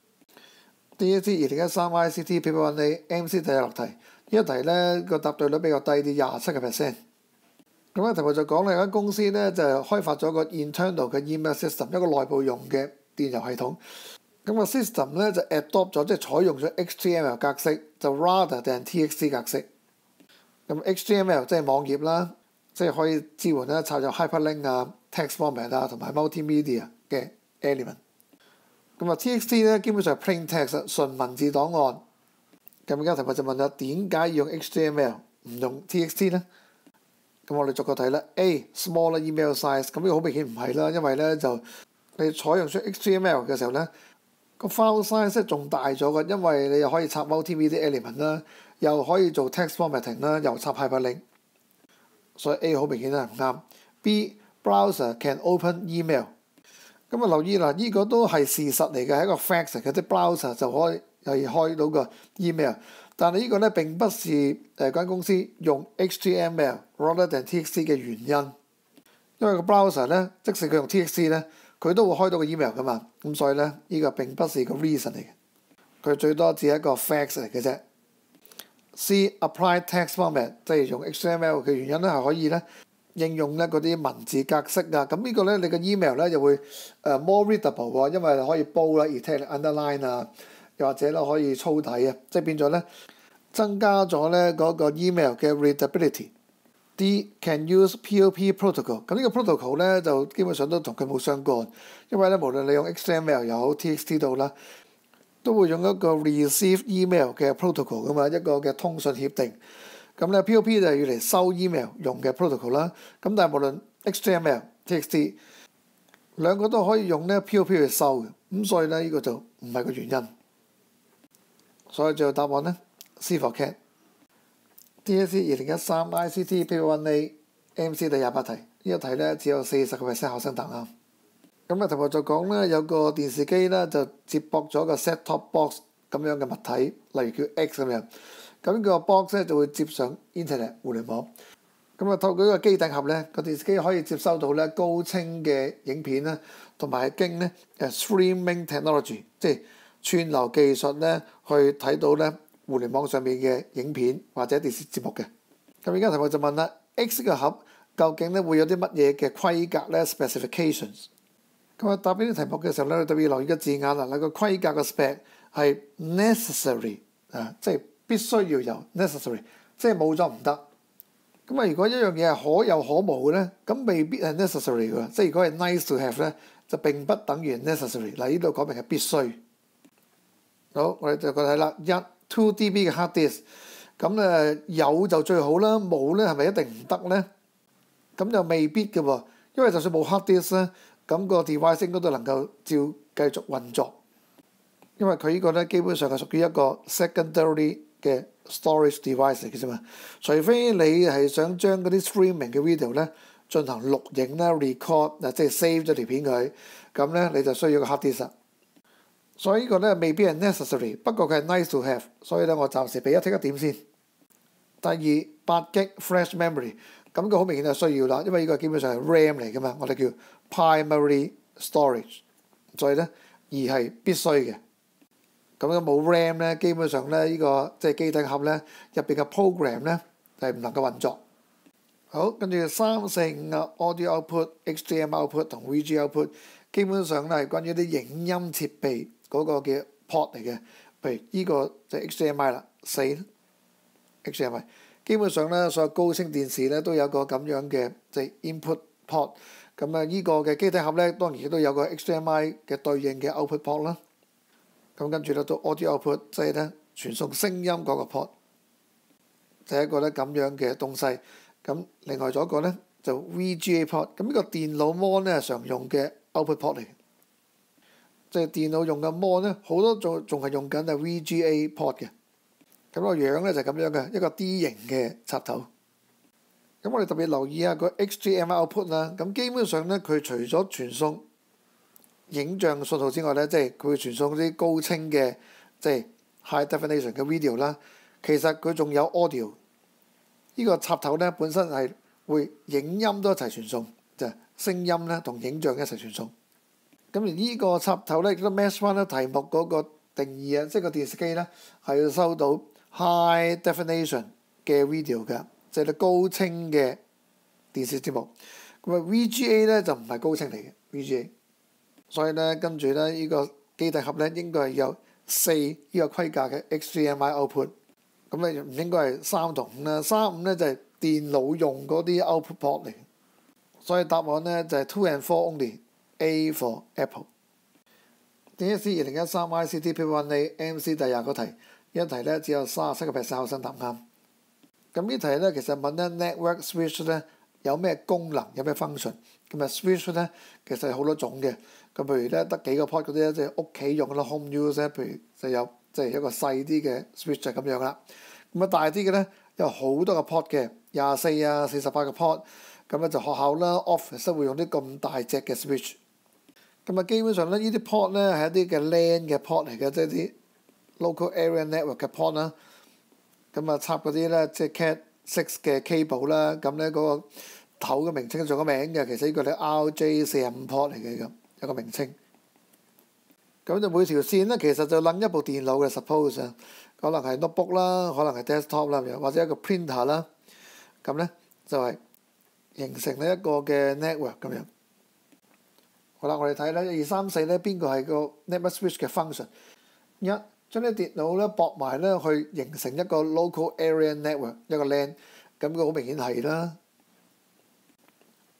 [SPEAKER 1] cat。DSE 2013 ICT Paper 1A MC 第26題，呢一題咧個答對率比較低啲，27%。咁咧題目就講咧有間公司咧就開發咗個 internal 嘅 email system， 一個內部用嘅電郵系統。咁個 system 咧就 adopt 咗，即係採用咗 HTML 格式，就 rather than TXT 格式。咁 HTML 即係網頁啦，即係可以支援咧插入 hyperlink 啊、text format 啊同埋 multimedia 嘅 element。咁啊 TXT 咧基本上係 plain text 純文字檔案。咁而家題目就問咗點解要用 HTML 唔用 TXT 咧？咁我哋逐個睇啦。A smaller email size， 咁呢個好明顯唔係啦，因為咧就你採用出 HTML 嘅時候咧，個 file size 仲大咗嘅，因為你又可以插 multimedia element 啦，又可以做 text formatting 啦，又插 hyperlink， 所以 A 好明顯係唔啱。B browser can open email， 咁啊留意啦，呢個都係事實嚟嘅，係一個 fact 嚟嘅，即係 browser 就可以開到個 email。但係呢個咧並不是間公司用 HTML rather than TXT 嘅原因，因為個 browser 咧，即使佢用 TXT 咧，佢都會開到個 email 噶嘛，咁所以咧呢個並不是個 reason 嚟嘅，佢最多只係一個 facts 嚟嘅啫。C apply text format 即係用 HTML 嘅原因咧係可以咧應用咧嗰啲文字格式啊，咁呢個咧你個 email 咧就會more readable 喎，因為可以bold啦、italic、underline 啊。又或者咧可以粗體啊，即係變咗咧增加咗咧嗰個 email 嘅 readability。 D can use POP protocol。咁呢個 protocol 咧就基本上都同佢冇相干，因為咧無論你用 XML 又好 TXT 度啦，都會用一個 receive email 嘅 protocol 噶嘛，一個嘅通訊協定。咁咧 POP 就係要嚟收 email 用嘅 protocol 啦。咁但係無論 XML、TXT 兩個都可以用咧 POP 去收嘅，咁所以咧呢個就唔係個原因。所以最後答案咧 C for cat。DSE 2013 ICT Paper 1A MC 第28題，呢個題咧只有40% 學生答啱。咁題目就講咧有個電視機咧就接駁咗個 set top box 咁樣嘅物體，例如叫 X 咁樣。咁個 box 咧就會接上 Internet 互聯網。透過呢個機頂盒咧，個電視機可以接收到咧高清嘅影片咧，同埋係經咧streaming technology， 即係串流技術咧去睇到咧互聯網上面嘅影片或者電視節目嘅。咁而家題目就問啦 ，X 個盒究竟咧會有啲乜嘢嘅規格咧 specifications？ 答呢啲題目嘅時候咧，你特別留意個字眼啦。個規格嘅 spec 係 necessary 即係必須要有 necessary， 即係冇咗唔得。如果一樣嘢係可有可無嘅咧，咁未必係 necessary 嘅。即係如果係 nice to have 咧，就並不等於 necessary。呢度講明係必須。好，我哋就睇啦。2 TB 嘅 hard disk， 咁有就最好啦，冇咧係咪一定唔得咧？咁就未必嘅喎，因為就算冇 hard disk 咧，咁個 device 應該都能夠照繼續運作，因為佢呢個咧基本上係屬於一個 secondary 嘅 storage device 嚟嘅啫嘛。除非你係想將嗰啲 streaming 嘅 video 咧進行錄影咧 record 即係 save 咗條片佢，咁咧你就需要個 hard disk。所以呢個咧未必係 necessary， 不過佢係 nice to have， 所以咧我暫時俾剔一點先。第二8GB flash memory， 咁佢好明顯係需要啦，因為呢個基本上係 RAM 嚟㗎嘛，我哋叫 primary storage， 所以咧2係必須嘅。咁冇 RAM 咧，基本上咧呢個即係機頂盒咧入邊嘅 program 咧係唔能夠運作。好，跟住3、4、5 audio output、HDMI output 同 VG output， 基本上咧係關於啲影音設備嗰個嘅 port 嚟嘅。譬如呢個就係 HDMI 啦，4 HDMI， 基本上咧所有高清電視咧都有個咁樣嘅即係 input port。呢個嘅機頂盒咧當然亦都有個 HDMI 嘅對應嘅 output port 啦。跟住咧到 audio output， 即係咧傳送聲音嗰個 port， 就係一個咧咁樣嘅東西。另外仲有一個咧就 VGA port， 呢個電腦 mon 咧常用嘅 output port 嚟，即係電腦用嘅 mon 咧好多仲係用緊係 VGA port 嘅。個樣咧就係咁樣嘅一個 D 型嘅插頭。我哋特別留意下個 HDMI output 啦。基本上咧佢除咗傳送影像信號之外咧，即係佢會傳送啲高清嘅即係 high definition 嘅 video 啦。其實佢仲有 audio。呢個插頭咧本身係會影音都一齊傳送，就係聲音咧同影像一齊傳送。而呢個插頭咧亦都 match 翻咧題目嗰個定義啊，即係個電視機咧係要收到 high definition 嘅 video 嘅，即係高清嘅電視節目。VGA 咧就唔係高清嚟嘅 VGA， 所以咧跟住咧呢個機頂盒咧應該係有4呢個規格嘅 HDMI output。唔應該係3同5啦，3、5咧就係電腦用嗰啲 output port 嚟，所以答案咧就係 2 and 4 only，A for Apple。DSE 2013 ICT Paper 1A MC 第20個題，呢題咧只有37% 學生答啱。呢題咧其實問咧 network switch 咧有咩功能，有咩 function。switch 咧其實有好多種嘅，譬如咧得幾個 port 嗰啲咧，即係屋企用啦 home use 咧，譬如就有即係一個細啲嘅 switch 就咁樣啦。大啲嘅咧有好多個 port 嘅，24啊、48個 port。就學校啦 office 會用啲咁大隻嘅 switch。基本上咧呢啲 port 咧係一啲嘅 LAN 嘅 port 嚟嘅，即係啲 local area network 嘅 port 啦。插嗰啲咧即係 Cat6 嘅 cable 啦。嗰個頭嘅名稱仲有個名嘅，其實呢個係 RJ45 port 嚟嘅，咁有個名稱。就每條線咧其實就撚一部電腦嘅 suppose 啊。可能係 notebook 啦，可能係 desktop 啦，或者一個 printer 啦，就係形成呢一個嘅 network 咁樣。好啦，我哋睇咧1、2、3、4咧邊個係個 network switch 嘅 function？ 1將啲電腦咧駁埋咧去形成一個 local area network， 一個 LAN， 佢好明顯係啦。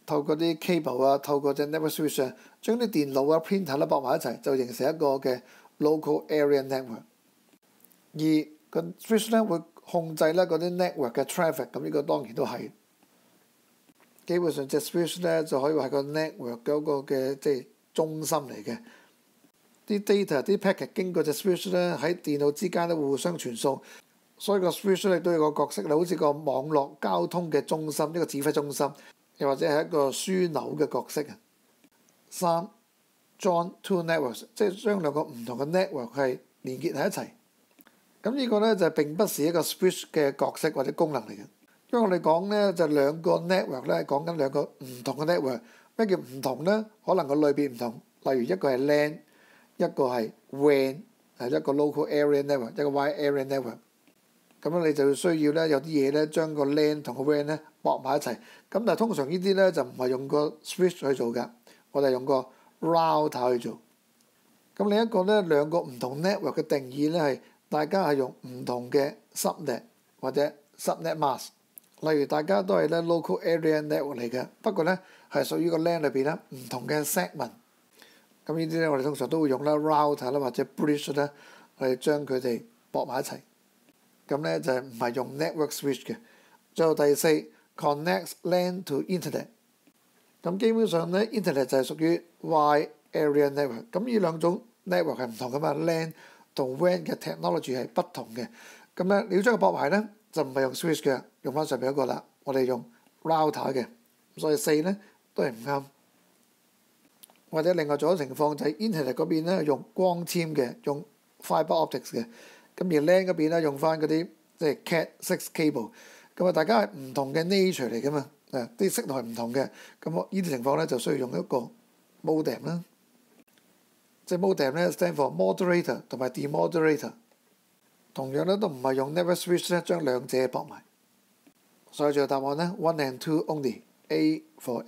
[SPEAKER 1] 透過啲 cable 啊，透過隻 network switch 啊，將啲電腦啊 printer 咧駁埋一齊，就形成一個嘅 local area network。而個 switch 咧會控制咧嗰啲 network 嘅 traffic，咁呢個當然都係。基本上隻 switch 咧就可以話係個 network 嗰個嘅即係中心嚟嘅。啲 data 啲 packet 經過隻 switch 咧喺電腦之間咧互相傳送，所以個 switch 咧都有個角色好似個網絡交通嘅中心，一個指揮中心，又或者係一個樞紐嘅角色啊。3 join two networks， 即係將兩個唔同嘅 network 係連結喺一齊。咁呢個咧就並不是一個 switch 嘅角色或者功能嚟嘅，因為我哋講咧就兩個 network 咧講緊兩個唔同嘅 network。咩叫唔同咧？可能個類別唔同，例如一個係 LAN， 一個係 WAN， 係一個 local area network， 一個 wide area network。咁樣你就需要咧有啲嘢咧將個 LAN 同個 WAN 咧駁埋一齊。咁但係通常呢啲咧就唔係用個 switch 去做㗎，我哋用個 router 去做。咁另一個咧兩個唔同 network 嘅定義咧係大家係用唔同嘅 subnet 或者 subnet mask。例如大家都係咧 local area network 嚟嘅，不過咧係屬於個 LAN 裏邊咧唔同嘅 segment。咁呢啲咧我哋通常都會用啦 router 啦或者 bridge 咧嚟將佢哋駁埋一齊。咁咧就係唔係用 network switch 嘅。最後第四 connects LAN to internet。咁基本上咧 internet 就係屬於 wide area network。咁呢兩種 network 係唔同噶嘛 ，LAN 同 WAN 嘅 technology 係不同嘅。咁咧你要將佢駁埋咧就唔係用 switch 嘅，用翻上面一個啦，我哋用 router 嘅。所以4咧都係唔啱。或者另外仲有情況就係 internet 嗰邊咧用光纖嘅，用 fiber optics 嘅。咁而 LAN 嗰邊咧用翻嗰啲即係 Cat6 cable。咁啊大家係唔同嘅 nature 嚟噶嘛，啲色係唔同嘅。咁呢啲情況咧就需要用一個 modem 啦。即係 modem 咧 stand for moderator 同埋 demoderator。同樣咧都唔係用 network switch 咧將兩者駁埋。所以最後答案咧 1 and 2 only，A for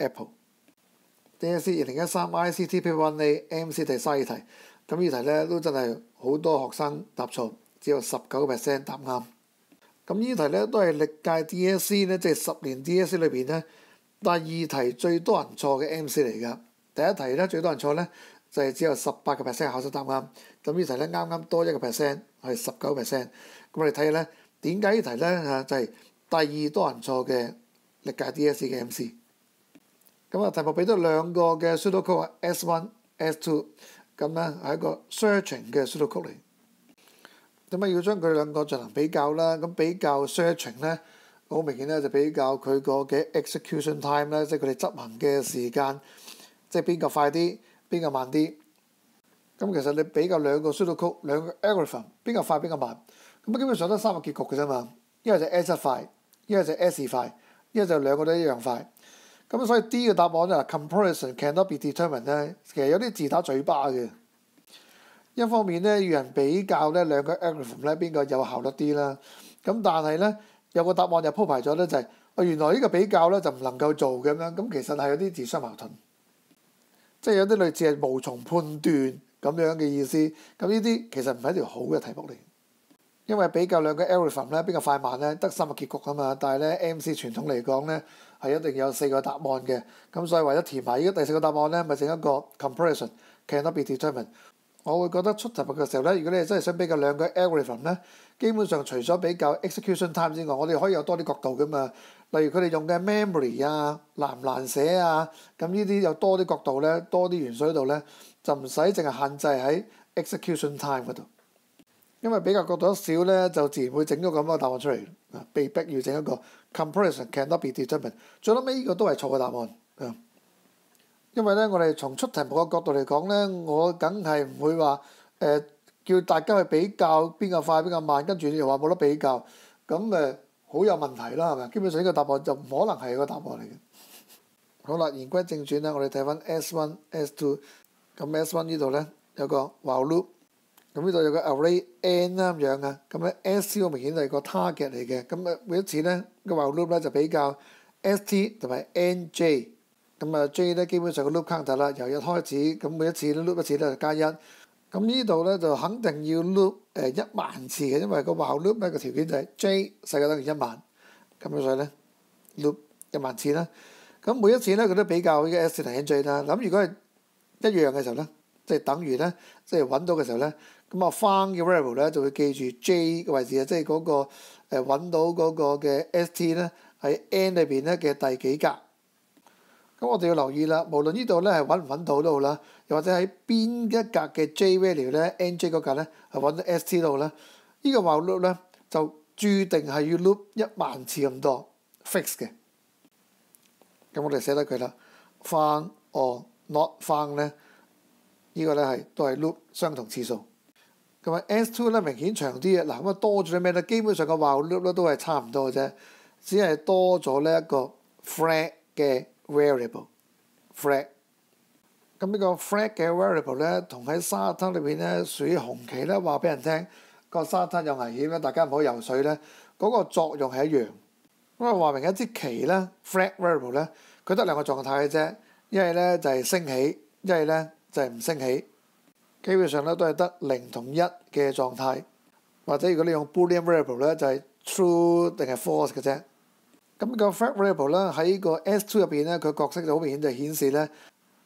[SPEAKER 1] Apple。DSE 2013 ICT Paper 1A MC 第32題。咁呢題咧都真係好多學生答錯，只有19% 答啱。咁呢題咧都係歷屆 DSE 咧，即係10年 DSE 裏邊咧第二題最多人錯嘅 MC 嚟㗎。第一題咧最多人錯咧就係只有18% 考生答啱。咁呢題咧啱啱多1%，係19%。咁我哋睇下咧點解呢題咧就係第二多人錯嘅歷屆 DSE 嘅 MC。咁啊題目俾咗兩個嘅 pseudocode S1、S2。咁咧係一個 searching 嘅 pseudocode嚟。咁啊要將佢兩個進行比較啦。咁比較 searching 咧，好明顯咧就比較佢個嘅 execution time 咧，即係佢哋執行嘅時間，即係邊個快啲，邊個慢啲。咁其實你比較兩個 pseudocode 兩個 algorithm， 邊個快邊個慢，咁基本上都三個結局嘅啫嘛。一係就 S1 快，一係就 S2 快，一係就兩個都一樣快。咁所以 D 嘅答案咧 comparison cannot be determined 咧，其實有啲自打嘴巴嘅。一方面咧，要人比較咧兩個 algorithm 咧邊個有效率啲啦。咁但係咧有個答案就鋪排咗咧就係、原來呢個比較咧就唔能夠做咁樣。咁其實係有啲自相矛盾，即係有啲類似係無從判斷咁樣嘅意思。咁呢啲其實唔係一條好嘅題目嚟。因為比較兩個 algorithm 咧邊個快慢咧得三個結局啊嘛，但係咧 MC 傳統嚟講咧係一定有4個答案嘅。咁所以為咗填埋依家第4個答案咧，咪整一個 comparison cannot be determined。我會覺得出題目嘅時候咧，如果你真係想比較兩個 algorithm 咧，基本上除咗比較 execution time 之外，我哋可以有多啲角度噶嘛。例如佢哋用嘅 memory 啊，難唔難寫啊，咁呢啲有多啲角度咧，多啲元素喺度咧，就唔使淨係限制喺 execution time 嗰度。因為比較角度少咧，就自然會整咗咁嘅答案出嚟。被逼要整一個 comparison cannot be determined。最尾呢個都係錯嘅答案。因為咧，我哋從出題目嘅角度嚟講咧，我梗係唔會話叫大家去比較邊個快邊個慢，跟住又話冇得比較，咁好有問題啦，係咪？基本上呢個答案就唔可能係個答案嚟嘅。好啦，言歸正傳啦，我哋睇翻 S1、S2。咁 S1 呢度咧有個 while loop。咁呢度有個 array n 啦咁樣啊，咁咧 S 好明顯係個 target 嚟嘅，咁每一次咧個 while loop 咧就比較 ST 同埋 NJ， 咁啊 J 咧基本上個 loop counter 啦，由1開始，咁每一次 loop 一次咧就加1，咁呢度咧就肯定要 loop 10000次嘅，因為個 while loop 咧個條件就係 J 細過等於10000，咁所以咧 loop 10000次啦。 咁每一次咧佢都比較呢個 ST 同 NJ 啦。咁如果係一樣嘅時候咧，即係等於咧，即係揾到嘅時候咧，咁啊 found 嘅 variable 咧就會記住 J 嘅位置啊，即係嗰個揾到嗰個嘅 ST 咧喺 N 裏邊咧嘅第幾格。咁我哋要留意啦，無論呢度咧係揾唔揾到都好啦，又或者喺邊一格嘅 J value 咧 NJ 嗰格咧係揾到 ST 都好啦，呢個 while loop 咧就注定係要 loop 10000次咁多 fix 嘅。咁我哋寫得佢啦 ，found or not found 咧，呢個咧都係 loop 相同次數。咁啊 S2 咧明顯長啲嘅，嗱咁啊多咗啲咩咧？基本上個 while loop 咧都係差唔多嘅啫，只係多咗呢一個 flag 嘅 variable flag。咁呢個 flag 嘅 variable 咧，同喺沙灘裏邊咧屬於紅旗咧，話俾人聽個沙灘有危險咧，大家唔好游水咧，嗰個作用係一樣。咁啊話明一支旗咧 flag variable 咧，佢得兩個狀態嘅啫，一係咧就係升起，一係咧就係唔升起。基本上咧都係得0同1嘅狀態，或者如果你用 Boolean variable 咧就係 true 定係 false 嘅啫。咁個 flag variable 咧喺個 S2 入邊咧，佢角色就好明顯就顯示咧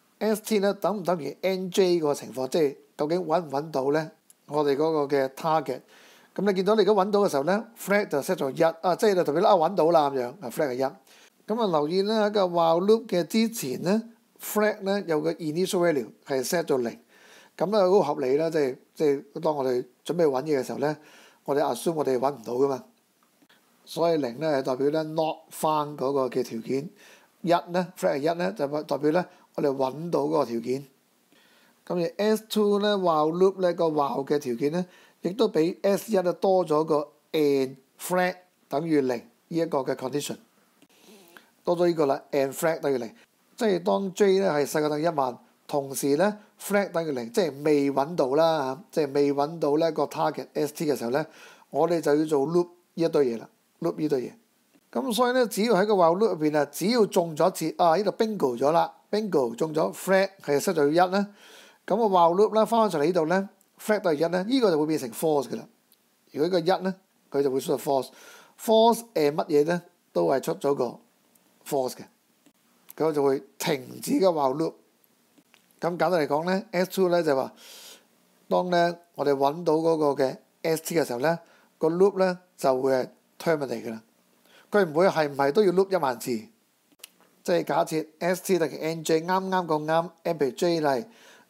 [SPEAKER 1] ST 咧等唔等於 NJ 個情況，即係究竟揾唔揾到咧我哋嗰個嘅 target。咁你見到你如果揾到嘅時候咧 flag 就 set 做1啊，即係就代表啦揾到啦咁樣，flag 係1。咁啊留意咧喺個 while loop 嘅之前咧 flag 咧有個 initial value 係 set 做0。咁咧好合理啦，即係當我哋準備揾嘢嘅時候咧，我哋 assume 我哋揾唔到噶嘛，所以0咧係代表咧 not found 嗰個嘅條件，1咧 flag 係1咧就代表咧我哋揾到嗰個條件。咁而 S2 咧 while loop 咧個 while 嘅條件咧，亦都比 S1 咧多咗個 and flag 等於0呢一個嘅 condition， 多咗呢個啦 and flag 等於0，即係當 J 咧係細過等於10000。同時咧 flag 等於0，即係未揾到啦，即係未揾到呢個 target ST 嘅時候咧，我哋就要做 loop 呢一堆嘢啦 ，loop 呢堆嘢。咁所以咧，只要喺個 while loop 入邊啊，只要中咗一次啊，呢度 bingo 咗啦 ，bingo 中咗 flag 係 set 咗1啦，咁個 while loop 咧翻返上嚟呢度咧 flag 等於1咧，呢個就會變成 false 嘅啦。如果個1咧，佢就會出到 false，false 乜嘢咧都係出咗個 false 嘅，咁就會停止個 while loop。咁簡單嚟講咧 ，S2 咧就話，當咧我哋揾到嗰個嘅 ST 嘅時候咧，個 loop 咧就會係 terminate 嘅啦。佢唔會係唔係都要 loop 10000次，即係假設 ST 等於 NJ 啱啱咁啱 ，M 譬如 J 係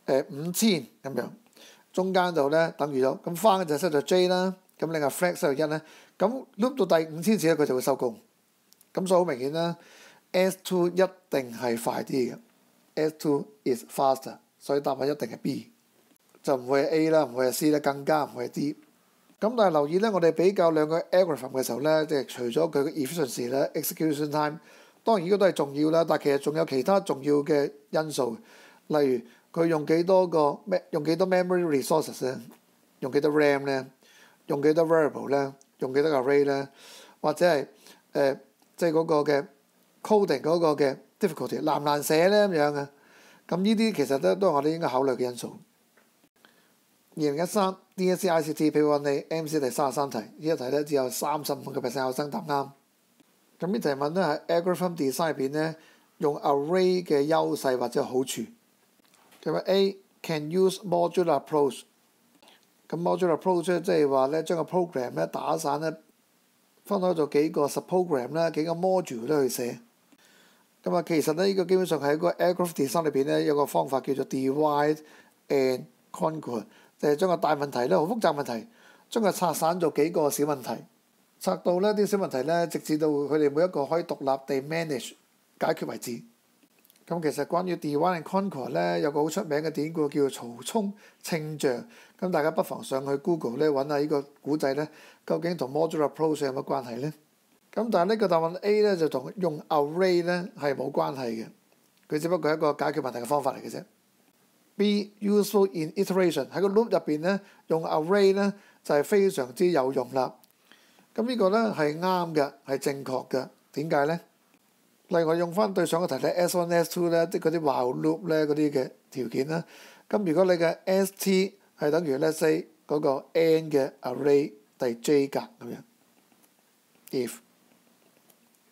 [SPEAKER 1] 5000咁樣，中間度咧等於咗，咁翻嘅就 set 咗 J 啦，咁另外 flag set 咗1咧，咁 loop 到第5000次咧佢就會收工。咁所以好明顯啦 ，S2 一定係快啲嘅。S2 is faster， 所以答案一定係 B， 就唔會係 A 啦，唔會係 C 啦，更加唔會係 D。咁但係留意咧，我哋比較兩個 algorithm 嘅時候咧，即係除咗佢嘅 efficiency 咧 ，execution time， 當然呢個都係重要啦。但係其實仲有其他重要嘅因素，例如佢用幾多 memory resources 咧，用幾多 RAM 咧，用幾多 variable 咧，用幾多個 array 咧，或者係即係嗰個嘅 coding 嗰個嘅difficulty 難唔難寫咧咁樣嘅，咁呢啲其實都係我哋應該考慮嘅因素。2013 DSE ICT Paper 1A MC 第33題，呢一題咧只有35% 考生答啱。咁呢題問咧喺 algorithm design 入邊咧，用 array 嘅優勢或者好處。咁啊 A can use modular approach， 咁 modular approach 咧即係話咧將個 program 咧打散咧，分開做幾個 subprogram 啦，幾個 module 咧去寫。咁啊，其實咧呢個基本上喺個 algorithm design 裏邊咧有個方法叫做 divide and conquer， 就係將個大問題咧好複雜問題，將佢拆散做幾個小問題，拆到呢啲小問題咧，直至到佢哋每一個可以獨立地 manage 解決為止。咁其實關於 divide and conquer 咧有個好出名嘅典故叫做曹沖稱象，咁大家不妨上去 Google 咧揾下呢個古仔咧，究竟同 modular approach 有乜關係咧？咁但係呢個答案 A 咧就同用 array 咧係冇關係嘅，佢只不過係一個解決問題嘅方法嚟嘅啫。B useful in iteration 喺個 loop 入邊咧用 array 咧就係非常之有用啦。咁呢個咧係啱嘅，係正確嘅。點解咧？例如我用翻對上個題咧 S1、S2 咧，即係嗰啲 while loop 咧嗰啲嘅條件啦。咁如果你嘅 ST 係等於 let's say 嗰個 n 嘅 array 第 j 格咁樣 ，if。咁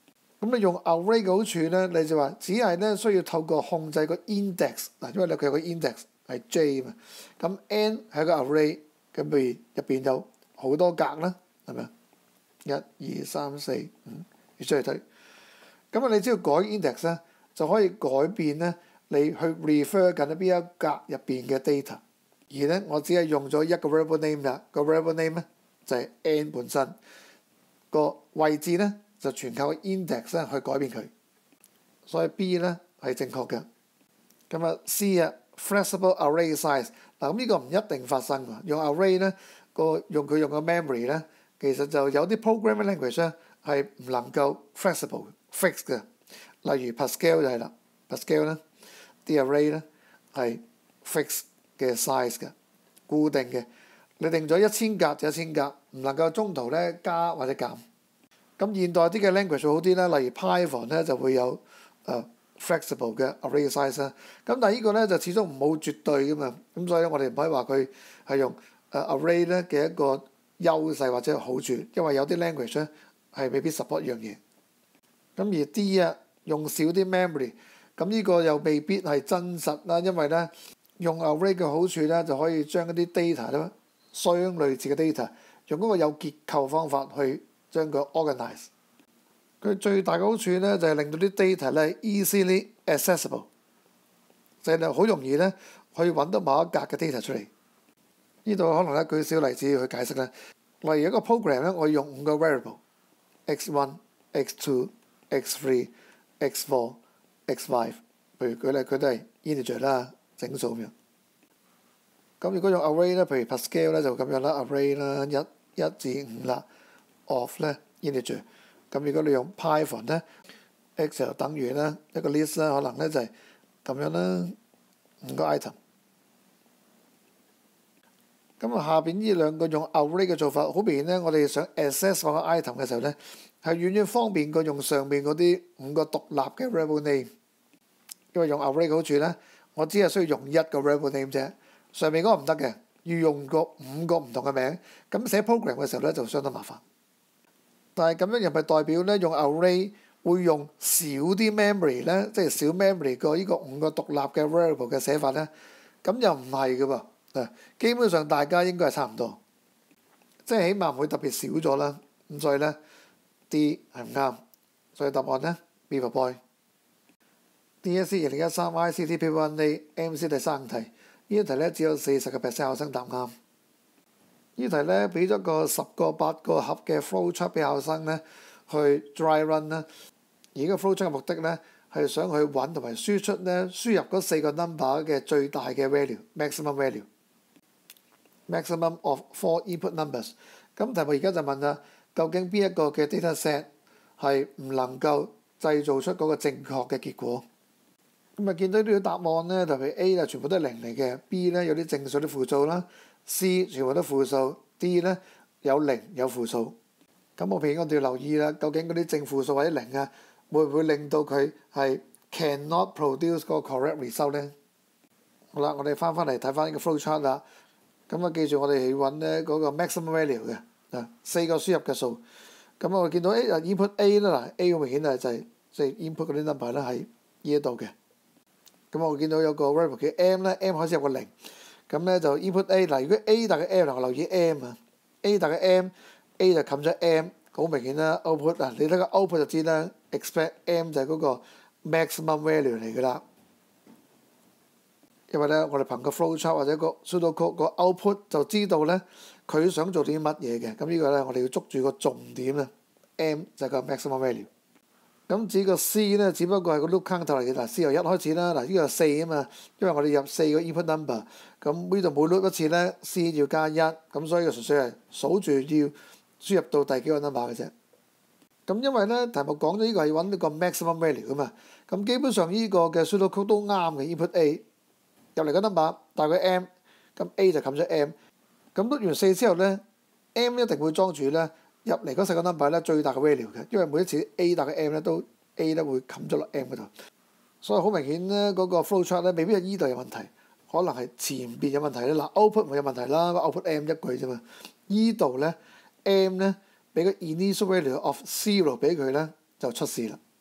[SPEAKER 1] 咁你用 array 嘅好處咧，你就話只係咧需要透過控制個 index 嗱，因為咧佢有個 index 係 j 嘛，咁 n 係一個 array， 咁譬如入邊有好多格啦，係咪啊？1、2、3、4、5，要出嚟睇。咁你只要改 index 咧，就可以改變咧你去 refer 緊喺邊一格入邊嘅 data。而咧我只係用咗一個 variable name 啦，個 variable name 咧就係 n 本身，個位置咧就全靠 index 咧去改變佢。所以 B 咧係正確嘅。咁啊 C 啊 flexible array size 嗱，咁呢個唔一定發生㗎。用 array 咧用個 memory 咧，其實就有啲 programming language 咧係唔能夠 flexible fix 嘅。例如 Pascal 就係啦 ，Pascal 咧啲 array 咧係 fix 嘅 size 嘅，固定嘅。你定咗1000格就1000格，唔能夠中途咧加或者減。咁現代啲嘅 language 好啲啦，例如 Python 咧就會有flexible 嘅 array size 啦。咁但係呢個咧就始終唔好絕對噶嘛，咁所以我哋唔可以話佢係用array 咧嘅一個優勢或者好處，因為有啲 language 咧係未必 support 一樣嘢。咁而 D 啊用少啲 memory， 咁呢個又未必係真實啦，因為咧用 array 嘅好處咧就可以將一啲 data 咧相類似嘅 data 用嗰個有結構方法去將佢 organize。佢最大嘅好處咧就係令到啲 data 咧 easily accessible， 就係好容易咧去揾到某一格嘅 data 出嚟。呢度可能咧舉小例子去解釋咧，例如一個 program 咧，我用5個 variable x1、x2、x3、x4、x5，譬如舉例佢都係 integer 啦，整數咁樣。咁如果用 array 咧，譬如 Pascal 咧就咁樣啦 ，array 啦1至5啦 ，of 咧 integer。咁如果你用 Python 咧 ，x 就等於咧一個 list 啦，可能咧就係咁樣啦，5個 item。咁啊，下邊呢兩個用 array 嘅做法，好明顯咧，我哋想 access 嗰個 item 嘅時候咧，係遠遠方便過用上面嗰啲5個獨立嘅 variable name。因為用 array 嘅好處咧，我只係需要用一個 variable name 啫，上面嗰個唔得嘅，要用個5個唔同嘅名，咁寫 program 嘅時候咧就相當麻煩。但係咁樣又咪代表咧用 array 會用少啲 memory 咧，即係少 memory 過呢個5個獨立嘅 variable 嘅寫法咧？咁又唔係嘅噃。基本上大家應該係差唔多，即係起碼唔會特別少咗啦。咁所以咧 D 係唔啱，所以答案咧 B for boy。DSE 2013 ICT Paper 1A MC 第3題，呢一題咧只有40% 學生答啱。呢題咧俾咗個10個8個盒嘅 flowchart 俾考生咧去 dry run 啦。而個 flowchart 嘅目的咧係想去揾同埋輸出咧輸入嗰4個 number 嘅最大嘅 value，maximum value。maximum of 4 input numbers。咁題目而家就問啦，究竟邊一個嘅 data set 係唔能夠製造出嗰個正確嘅結果？咁啊見到呢啲答案咧，特別 A 啊全部都係0嚟嘅 ，B 咧有啲正數啲負數啦 ，C 全部都負數 ，D 咧有0有負數。咁我哋要留意啦，究竟嗰啲正負數或者0啊，會唔會令到佢係 cannot produce 嗰個 correct result 咧？好啦，我哋翻嚟睇翻呢個 flowchart 啦。咁啊，記住我哋係揾咧嗰個 maximum value 嘅4個輸入嘅數。咁我見到 input A 啦，嗱 A 好明顯就係即係 input 嗰啲 number 咧喺呢一度嘅。咁我見到有個 variable 叫 M 咧 ，M 開始有個0。咁咧就 input A 嗱，如果 A 大嘅 M， 我留意 M 啊 ，A 大嘅 M，A 就冚咗 M， 好明顯啦。output 嗱，你睇個 output 就知啦 ，expect M 就係嗰個 maximum value 嚟㗎啦。因為咧，我哋憑個 flowchart 或者個 pseudocode 個 output 就知道咧，佢想做啲乜嘢嘅。咁呢個咧，我哋要捉住個重點啊。M 就係個 maximum value。咁至於個 C 咧，只不過係個 loop counter 嚟嘅。嗱 ，C 由1開始啦。嗱，呢個係4啊嘛，因為我哋入4個 input number。咁呢度每 loop 一次咧 ，C 要加1，咁所以個純粹係數住要輸入到第幾個 number 嘅啫。咁因為咧題目講咗呢個係揾呢個 maximum value 啊嘛，咁基本上呢個嘅 pseudocode 都啱嘅 input A。入嚟個 number 大過 M， 咁 A 就冚咗 M， 咁錄完4之後咧 ，M 一定會裝住咧入嚟嗰4個 number 咧最大嘅 value 嘅，因為每一次 A 大過 M 咧都 A 咧會冚咗落 M 嗰度，所以好明顯咧嗰個 flowchart 咧未必係依度有問題，可能係前邊有問題咧。嗱 output 冇有問題啦 ，output M 一句啫嘛，依度咧 M 咧俾個 initial value of 0俾佢咧就出事啦。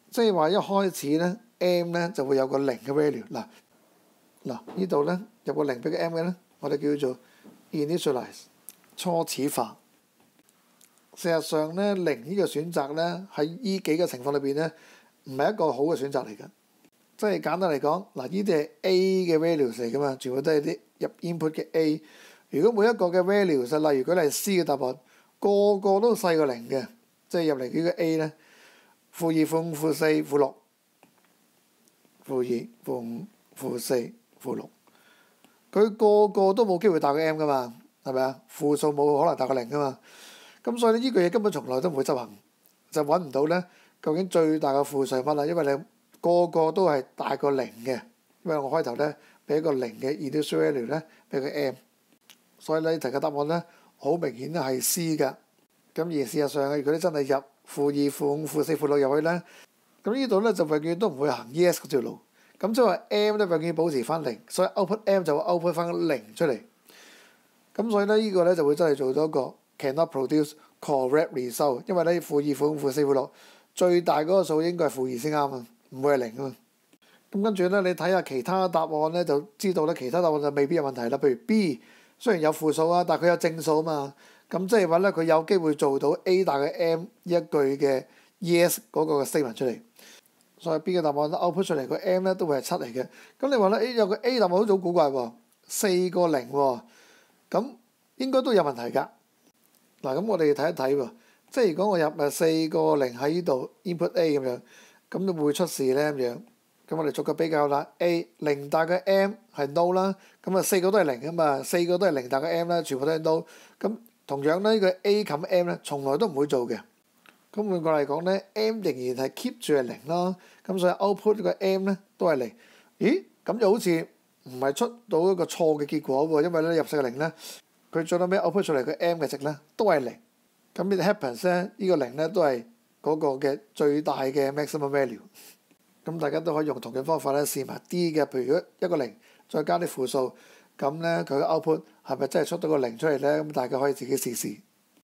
[SPEAKER 1] 即係話一開始咧 m 咧就會有個零嘅 value。嗱呢度咧有個零俾個 m 嘅咧，我哋叫做 initialize 初始化。事實上咧，零呢個選擇咧喺呢幾個情況裏邊咧，唔係一個好嘅選擇嚟㗎。即係簡單嚟講，嗱呢啲係 A 嘅 values 嚟㗎嘛，全部都係啲入 input 嘅 A。如果每一個嘅 values，例如佢係 C 嘅答案，個個都細過零嘅，即係入嚟幾個 A 咧，負二、負五、負四、負六，負二、負五、負四、負六，佢個個都冇機會大過 M 㗎嘛，係咪啊？負數冇可能大過零㗎嘛。咁所以呢句嘢根本從來都唔會執行，就揾唔到咧究竟最大嘅負數係乜啦？因為你個個都係大過零嘅，因為我開頭咧俾一個零嘅 initial value 咧俾佢 M， 所以呢題嘅答案咧好明顯係 C 㗎。咁而事實上如果你真係入負二、負五、負四、負六入去咧，咁呢度咧就永遠都唔會行 yes 嗰條路。咁即係話 M 咧永遠保持翻零，所以 output M 就會 output 翻零出嚟。咁所以咧呢個咧就會真係做咗一個cannot produce correct result， 因為咧負二、負五、負四、負六最大嗰個數應該係負二先啱啊，唔會係零啊嘛。咁跟住咧，你睇下其他答案咧，就知道咧其他答案就未必有問題啦。譬如 B 雖然有負數啊，但係佢有正數啊嘛。咁即係話咧，佢有機會做到 A 大過 M 呢一句嘅 yes 嗰個 statement 出嚟。所以 B 嘅答案 output 出嚟個 M 咧都會係7嚟嘅。咁你話咧，有個 A 答案好似好古怪喎，4個0喎，咁應該都有問題㗎。嗱，咁我哋睇一睇喎，即係如果我入4個0喺呢度 input A 咁樣，咁就會出事咧咁樣。咁我哋逐個比較啦 ，A 0大過 M 係 no 啦，咁啊4個都係0啊嘛，4個都係0大過 M 啦，全部都係 no。咁同樣咧，呢個 A 冚 M 咧，從來都唔會做嘅。咁換句嚟講咧 ，M 仍然係 keep 住係0啦，咁所以 output 呢個 M 咧都係0。咦？咁就好似唔係出到一個錯嘅結果喎，因為咧入4個0咧，佢最後尾 output 出嚟個 M 嘅值咧都係0。咁 it happens 咧，呢個0咧都係嗰個嘅最大嘅 maximum value。咁大家都可以用同樣方法咧試埋 D 嘅，譬如如果一個0再加啲負數，咁咧佢嘅 output 係咪真係出到個0出嚟咧？咁大家可以自己試試。